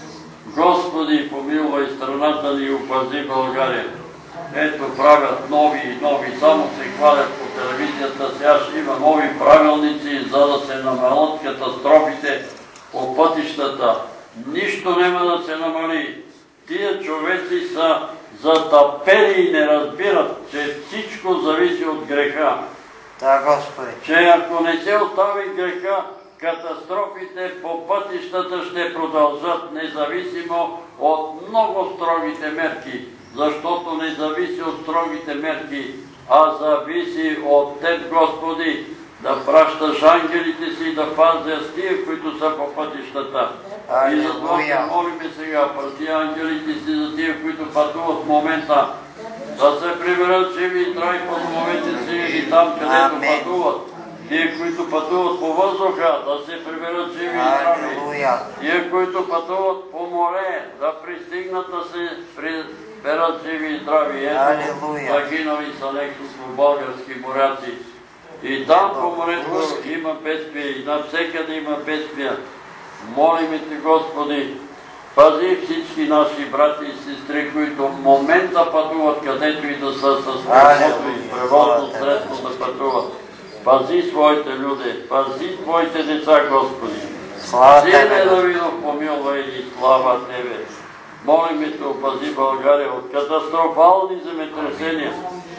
Господи, помилвай страната ни и опази България. Ето правят нови и нови, само се хвалят по телевизията. Сега ще има нови правилници, за да се намалят катастрофите по пътищата. Нищо няма да се намали. Тия човеци са затъпели и не разбират, че всичко зависи от греха. Да, Господи. Че ако не се остави греха, катастрофите по пътищата ще продължат, независимо от много строгите мерки, защото не зависи от строгите мерки, а зависи от Теб, Господи, да пращаш ангелите си да пазят тия, които са по пътищата. И затова се молиме сега, прави ангелите си за тия, които пътуват в момента, да се приберат живи и здрави по домовете си или там, където пътуват. Тие, които пътуват по въздуха, да се приберат живи и здрави. Тие, които пътуват по море, да пристигнат да се приберат живи и здрави. Ето, загинали са няколко български моряци. И там по морето има бедствия, и навсекъде има бедствия. Молиме Те, Господи, пази всички наши брати и сестри, които в момента пътуват, където и да са със своето и превозно средство да пътуват. Пази своите люди, пази Твоите деца, Господи. Сине Давидов, помилвай и слава Тебе. Молиме Те, опази България от катастрофални земетресения,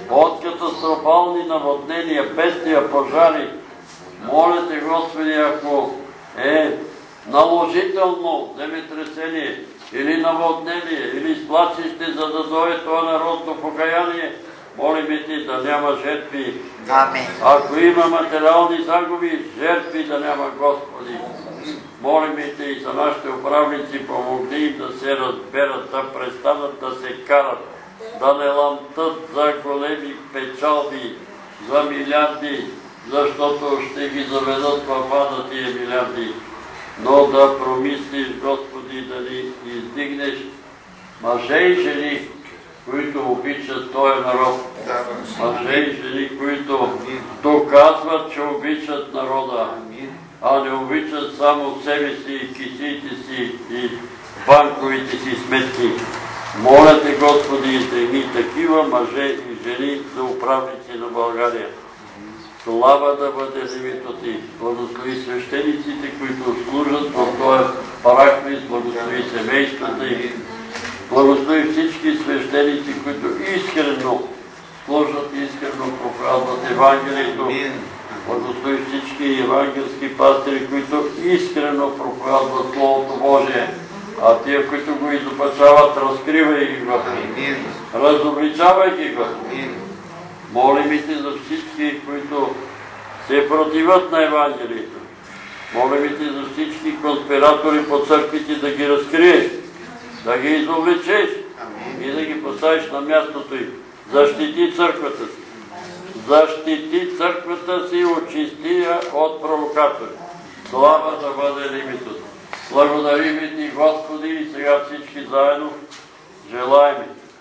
от катастрофални наводнения, бедствия, пожари. Моля те, Господи, ако е наложително земетресение или наводнение, или сплачище, за да дойде това народно покаяние, молим ти да няма жертви. Амин. Ако има материални загуби, жертви да няма, Господи. Молим те и за нашите управници, помогни им да се разберат, да престанат да се карат, да не ламтат за големи печалби, за милиарди, защото ще ги заведат в ада тия милиарди. Но да промислиш, Господи, да ни издигнеш мъже и жени, които обичат този народ. Мъже и жени, които доказват, че обичат народа, а не обичат само себе си, и кисиите си и банковите си сметки. Моля те, Господи, да ни такива мъже и жени за управници на България. Слава да бъде името ти. Благослови свещениците, които служат в този параклис, благослови семействата им. Благослови всички свещеници, които искрено служат, искрено проповядват Евангелието. Благослови всички евангелски пастири, които искрено проповядват Словото Божие. А тия, които го изопачават, разкривай ги, Господи. Разобличавай ги, Господи. Молим и те за всички, които се противат на Евангелието. Молим и те за всички конспиратори по църквите да ги разкриеш, да ги изобличеш и да ги поставиш на мястото им. Защити църквата си. Защити църквата си, очисти я от провокатори. Слава да бъде името. Благодарим ти, Господи, и сега всички заедно желаем.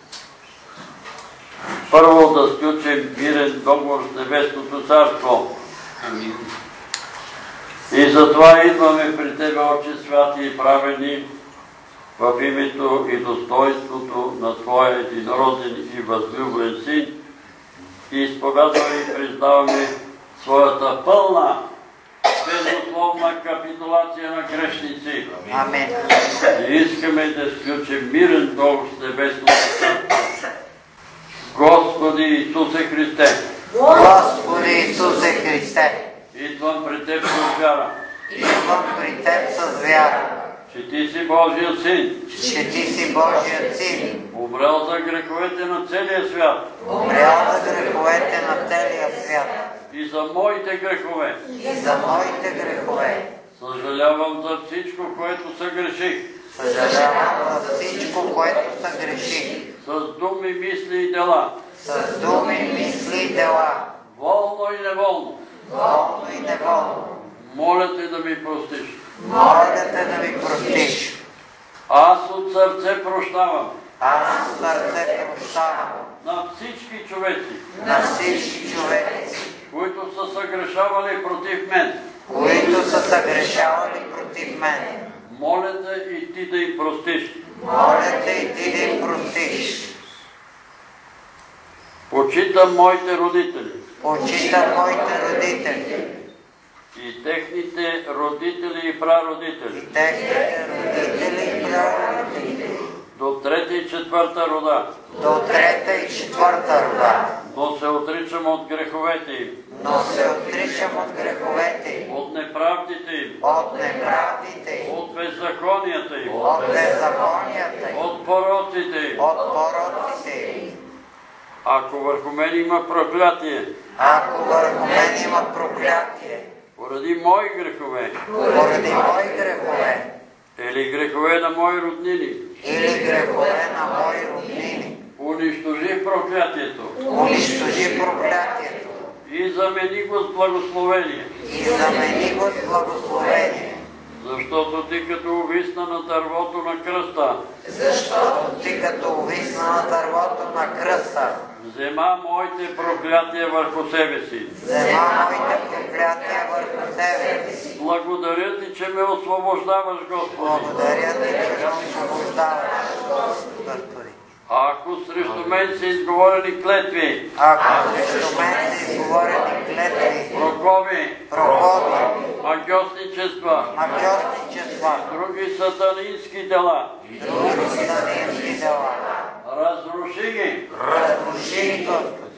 Първо да сключим мирен договор с Небесното царство. Амин. И затова идваме при Тебе, Отче святи и праведни, в името и достоинството на Твоя единороден и възлюбен Син, и изповядваме и признаваме своята пълна, безусловна капитулация на грешници. Амин. И искаме да сключим мирен договор с Небесното царство. Господи Исусе Христе, Господи Исусе Христе, идвам при Теб с вяра, идвам при Теб с вяра, че Ти си Божия Син, че Ти си Божият Син, умрял за греховете на целия свят умрял за греховете на целия свят и за моите грехове. и за моите грехове. Съжалявам за всичко, което съгреших, Съжалявам за всичко, което съгреших, с думи, мисли и дела, с думи, мисли и дела, волно и неволно. волно и неволно. Моля Те да ми простиш. Моля Те да ми простиш. Аз от сърце прощавам Аз от сърце прощавам на всички човеци, на всички човеци, които са съгрешавали против мен. които са съгрешавали против мен. Моля Те и Ти да им простиш. Моля Те и Ти да им простиш. Почитам моите родители Почитам моите родители и техните родители и прародители и техните родители и прародители до трета и четвърта рода, до трета и четвърта рода, но се отричам от греховете им, но се отричам от греховете им, от неправдите им, от неправдите им, от беззаконията им, от беззаконията им, от пороците им. от пороците им. Ако върху мен има проклятие, Ако върху мен има проклятие, поради мои грехове, поради мои грехове, или грехове на мои роднини, или грехове на мои роднини, унищожи проклятието унищожи проклятието и замени го с благословение, и замени го с благословение, защото Ти като увисна на дървото на кръста, защото Ти като увисна на дървото на кръста, взема моите проклятия върху себе си. взема моите проклятия върху себе си. Благодаря Ти, че ме освобождаваш, Господи. Благодаря Ти, че ме освобождаваш, Господи. Ако срещу мен са изговорени клетви, Ако срещу мен са изговорени клетви, прокоби, прокоби, магьосничества, магьосничества, други сатанински дела, други сатанински дела, разруши ги разруши ги, Господи.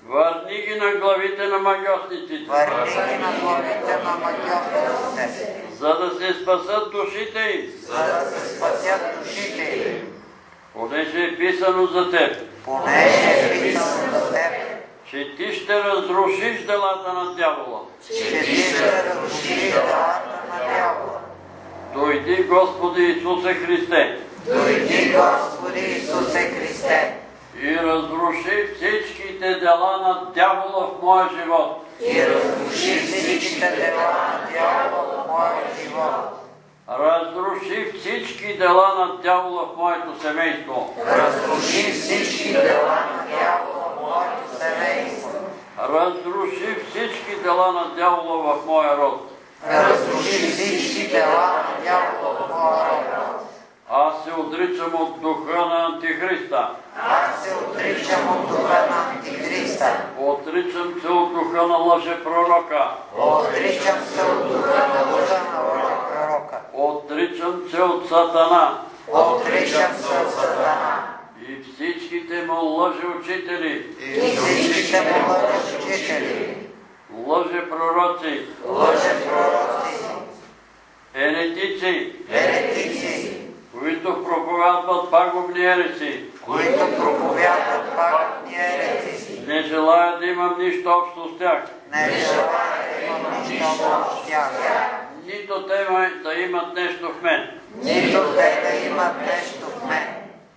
Върни ги на главите на магьосниците. Върни ги на главите на магьосниците. За да се спасат душите им. За да се спасят душите им. Понеже е писано за теб. Понеже е писано за теб. Че ти ще разрушиш делата на дявола. Че ти ще разрушиш делата на дявола. Дойди, Господи Исусе Христе. Дойди, Господи Исусе Христе. И разруши всичките дела на дявола в моя живот. И разруши всичките дела на дявола в моя живот. Разруши всички дела на дявола в моето семейство. Разруши всички дела на дявола в моето семейство. Разруши всички дела на дявола в моя род. Разруши всички дела на дявола в моя род. Аз се отричам от духа на Антихриста. Аз се отричам от духа на Антихриста. Отричам се от духа на лъжепророка. Отричам се от духа на лъжа на пророка. Отричам се от Сатана. Отричам се от Сатана. И всичките му лъжеучители. И всичките му лъжеучители. Лъжепророци. Лъжепророци. Еретици. Еретици. Които проповядват пагубни ереси. Които проповядват пагубни ереси. Не желая да имам нищо общо с тях. Не желая да имам нищо общо с тях. Нито те да имат нещо в мен. Нито те да имат нещо в мен.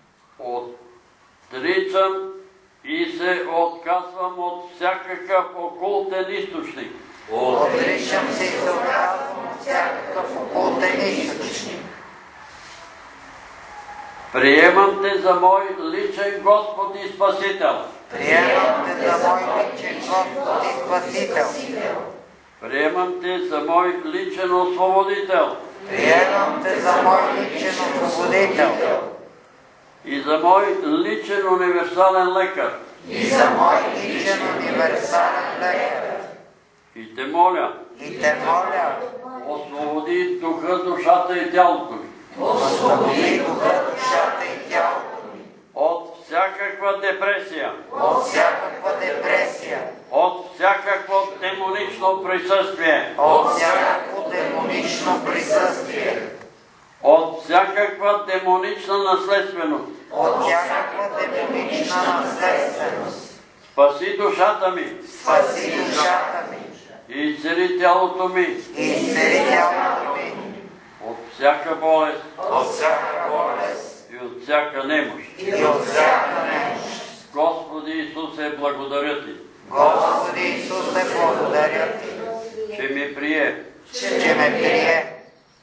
Отричам и се отказвам от всякакъв окултен източник. Отричам се и се отказвам от всякакъв окултен източник. Приемам те за мой личен Господ и Спасител. Приемам те за мой личен Господ и Спасител. Приемам те за мой личен освободител. Приемам те за мой личен освободител. И за мой личен универсален лекар. И за мой личен универсален лекар. И те моля. И те моля. Освободи духа, душата и тялото ми. Освободи духа, душата и тялото ми. От всякаква депресия. От всякаква депресия. От всякакво демонично присъствие. От всякакво демонично присъствие. От всякаква демонична наследственост. От всякаква демонична наследственост. Спаси душата ми. Спаси душата ми. И изцели тялото ми. И изцели тялото ми. От всяка болест. От всяка болест. И от всяка немощ. И от всяка немощ. Господи Исусе, благодаря ти. Господи Исусе, благодаря ти, че ми прие. че ме прие.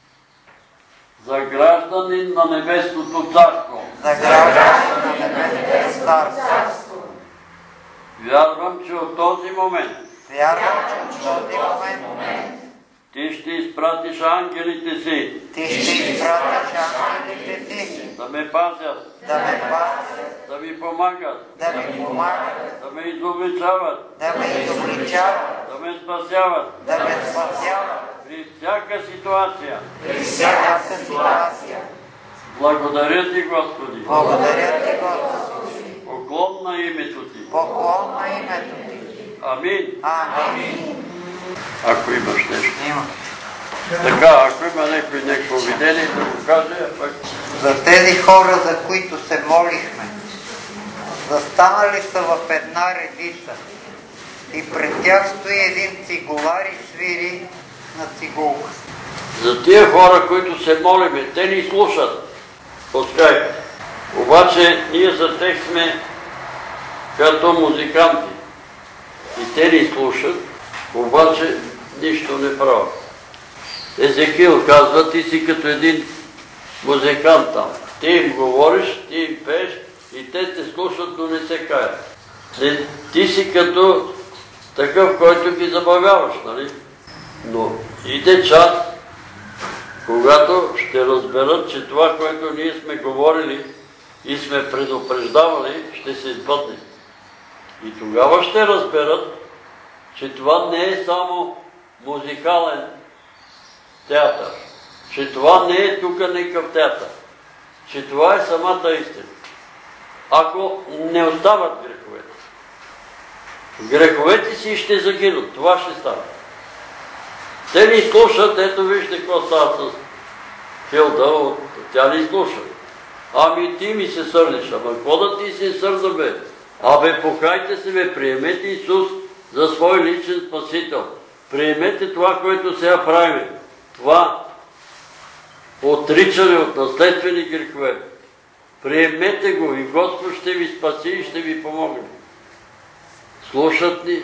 За гражданин на Небесното царство. За гражданин на Небесното царство. Вярвам, че от този момент. Вярвам, че от този момент. Ти ще изпратиш ангелите си. Ти ще изпратиш ангелите си. Да ме пазят. Да ме пазят. Да ми помагат. Да ми помагат. Да ме изобличават. Да ме изобличават. Да ме спасяват. Да ме спасяват. При всяка ситуация. При всяка ситуация. Благодаря ти, Господи. Благодаря ти, Господи. Поклон на името ти. Поклон на името ти. Амин. Амин. Ако имаш нещо. Има. Така, ако има някой някакво видение, да го каже, пък... За тези хора, за които се молихме, застанали са в една редица и пред тях стои един цигулар и свири на цигулка. За тия хора, които се молиме, те ни слушат по скайп. Обаче ние за тях сме като музиканти. И те ни слушат, обаче нищо не правят. Езекил казва, ти си като един музикант там. Ти им говориш, ти им пееш и те те слушат, но не се каят. Ти си като такъв, който ги забавяваш, нали? Но иде час, когато ще разберат, че това, което ние сме говорили и сме предупреждавали, ще се избъдне. И тогава ще разберат, че това не е само музикален театър, че това не е тук никакъв театър, че това е самата истина. Ако не остават греховете. греховете си ще загинат. Това ще стане. Те ни слушат, ето вижте какво става с Хилда, тя ни слуша. Ами ти ми се сърдиш, ама какво да ти се сърда, бе? Абе, покайте се, бе, приемете Исус за свой личен спасител. Приемете това, което сега правим. Това отричане от наследствени грехове. Приемете го и Господ ще ви спаси и ще ви помогне. Слушат ни,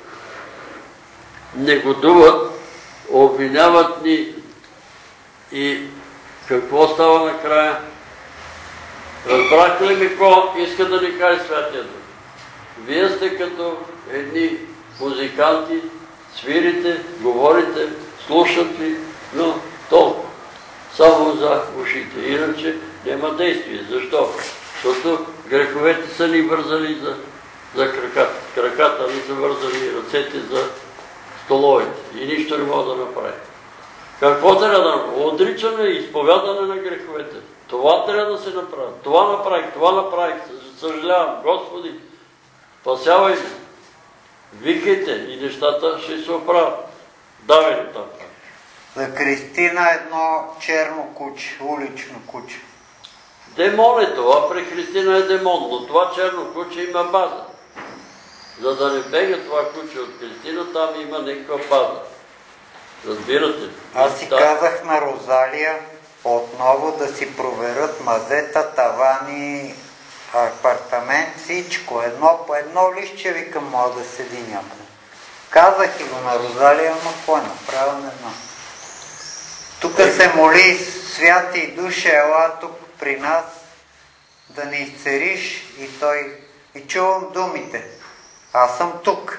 негодуват, обвиняват ни и какво става накрая? Разбрахте ли ми какво иска да ни каже Святия Дух? Вие сте като едни музиканти, свирите, говорите, слушат ли, но толкова. Само за ушите. Иначе няма действие. Защо? Защото греховете са ни вързали за, за краката. Краката ни са вързали ръцете за столовете. И нищо не мога да направи. Какво трябва да направи? Отричане и изповядане на греховете. Това трябва да се направи. Това направих, това направих. Съжалявам, Господи, спасявай ме. Викайте и нещата ще се оправят. Давай ли там. За Кристина едно черно куче, улично куче. Демон е това, при Христина е демон, но това черно куче има база. За да не бега това куче от Христина, там има някаква база. Разбирате ли? Аз си казах на Розалия отново да си проверят мазета, тавани, апартамент, всичко. Едно по едно листче, викам, мога да седи някъде. Казах и го на Розалия, но какво направя, не знам. Тук се моли, Святи Душе, ела тук при нас, да не изцериш, и той, и чувам думите. Аз съм тук.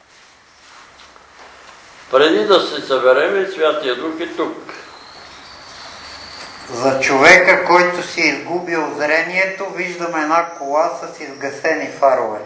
Преди да се събереме, Святия Дух е тук. За човека, който си изгубил зрението, виждам една кола с изгасени фарове.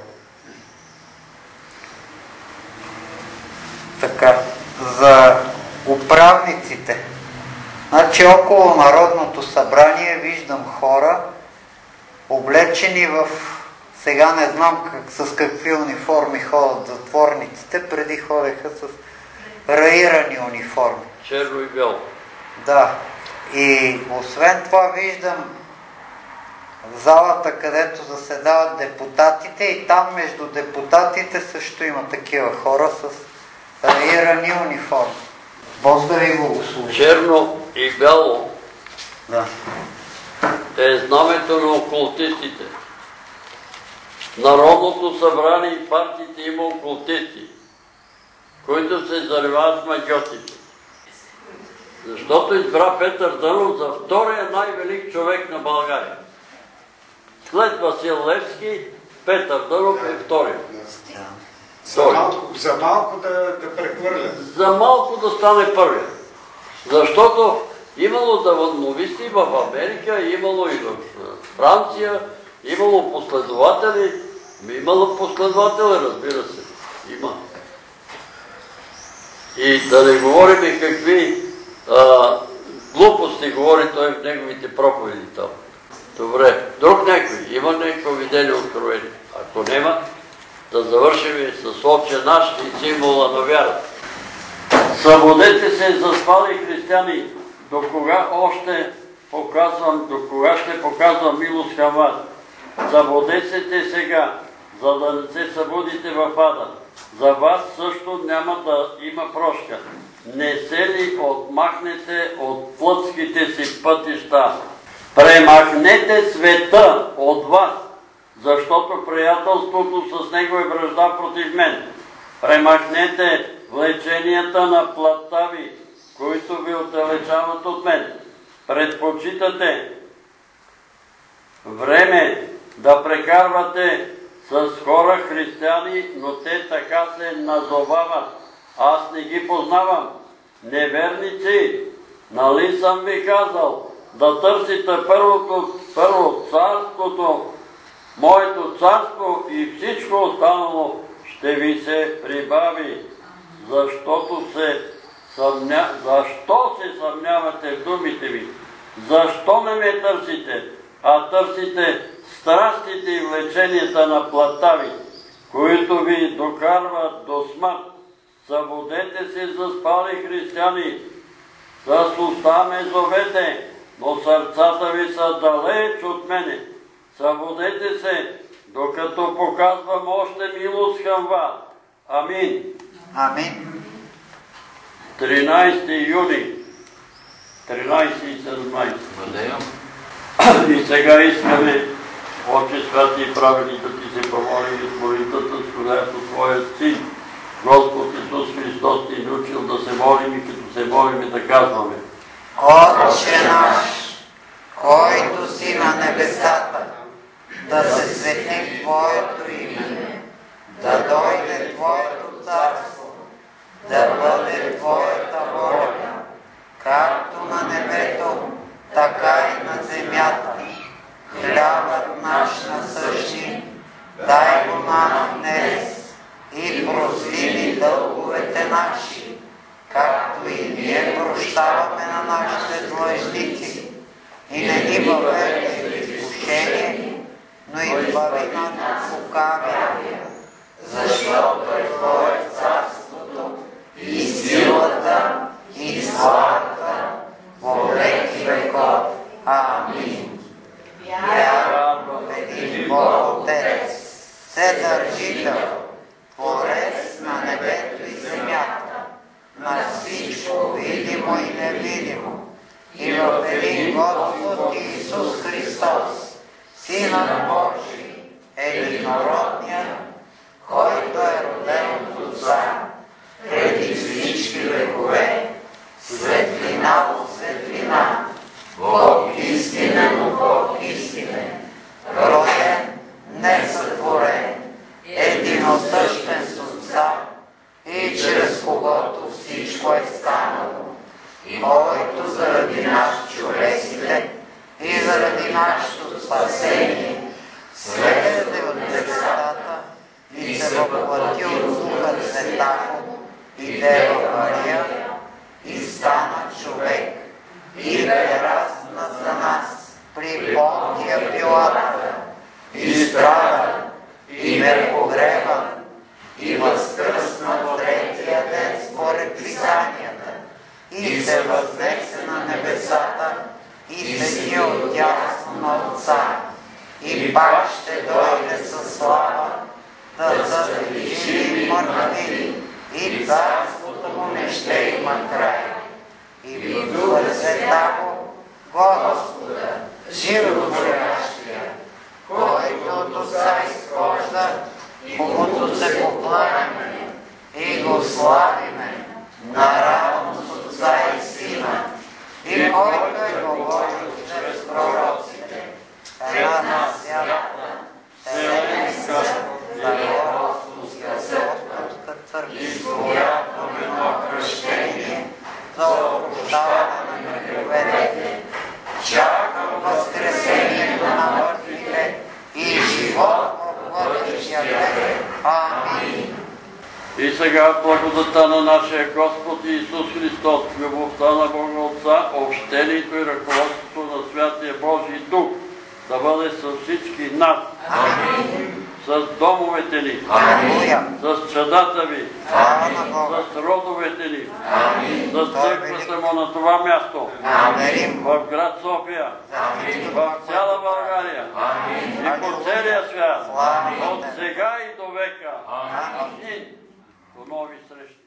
Така, за управниците. Значи около Народното събрание виждам хора, облечени в... Сега не знам как, с какви униформи ходят затворниците, преди ходеха с раирани униформи. Черно и бяло. Да. И освен това виждам в залата, където заседават депутатите, и там между депутатите също има такива хора с раирани униформи. Бог да ви го услужи. Черно и бяло Да. е знамето на окултистите. Народното събрание и партиите има окултисти, които се занимават с магьосите. Защото избра Петър Дънов за втория най-велик човек на България. След Васил Левски, Петър Дънов е втория. За малко, за малко да, да прехвърля. За малко да стане първия. Защото имало дълновисти в Америка, имало и в Франция, имало последователи, имало последователи, разбира се. Има. И да не говорим какви а, глупости говори той в неговите проповеди там. Добре, друг някой, има някакво видение откровение. Ако няма, да завършим с Отче наш и символа на вяра. Събудете се, заспали християни, до кога още показвам, до кога ще показвам милост към вас. Събудете сега, за да не се събудите в ада. За вас също няма да има прошка. Не се ли отмахнете от плътските си пътища? Премахнете света от вас, защото приятелството с него е вражда против мен. Премахнете влеченията на плътта ви, които ви отдалечават от мен. Предпочитате време да прекарвате с хора християни, но те така се назовават. Аз не ги познавам. Неверници, нали съм ви казал да търсите първото, първо царството, моето царство, и всичко останало ще ви се прибави. Защото се съмня... Защо се съмнявате в думите ми? Защо не ме търсите, а търсите страстите и влеченията на плътта ви, които ви докарват до смърт. Събудете се, заспали християни. С уста ме зовете, но сърцата ви са далеч от мене. Събудете се, докато показвам още милост към вас. Амин. Амин. тринайсети юли, тринайсети и седемнайсети. И сега искаме, Отче святи и праведни, да ти се помолим с молитвата, с която Твоят Син, Господ Исус Христос, ти ни учил да се молим и като се молим да казваме: Отче наш, който си на небесата, да се свети Твоето име, да дойде Твоето царство, да бъде Твоята воля, както на небето, така и на земята. Хлябът наш насъщни, дай го нам днес и прости ни дълговете наши, както и ние прощаваме на нашите длъжници. И не ни въведи в изкушение, но избави нас от лукавия, защото е Твое царството и силата и славата во веки веков. Амин. Вярвам в един Бог Отец, Вседържител, Творец на небето и земята, на всичко видимо и невидимо, и в един Господ Исус Христос, Синът Божий, единородният, който е роден от Отца, преди всички векове, светлина от светлина, Бог истинен от Бог истинен, роден, несътворен, единосъщен с Отца, и чрез когото всичко е станало, който заради нас човеците и заради нашето спасение слезе от небесата и се въплати от Духа Святаго и Дева Мария и стана човек и бе разнат за нас при Понтия Пилата и страдан и бе погребан и възкръсна в третия ден според Писанията и се възнесе на небесата и седи отдясно на Отца и пак ще дойде със слава да съди живи и мъртви и царството му не ще има край. И в Духа Святаго Господа, животворящия, който от Отца изхожда, когото се покланяме и го славиме наравно с Отца и Сина, и който е говорил чрез пророците, една свята, вселенска, народска, Господска църква, изповядваме едно кръщение за опрощаване на греховете, чакам възкресението на мъртвите и живот в бъдещия век. Амин. И сега благодата на нашия Господ Исус Христос, любовта на Бога Отца, общението и ръководството на Святия Божий Дух да бъде с всички нас. Амин. С домовете ни, Алелуя. с чадата ви, Слава на Бога. с родовете ни, Амин. с църквата му на това място, Амин. в град София, в цяла България и по целия свят, от сега и до века. Амин. До нови срещи.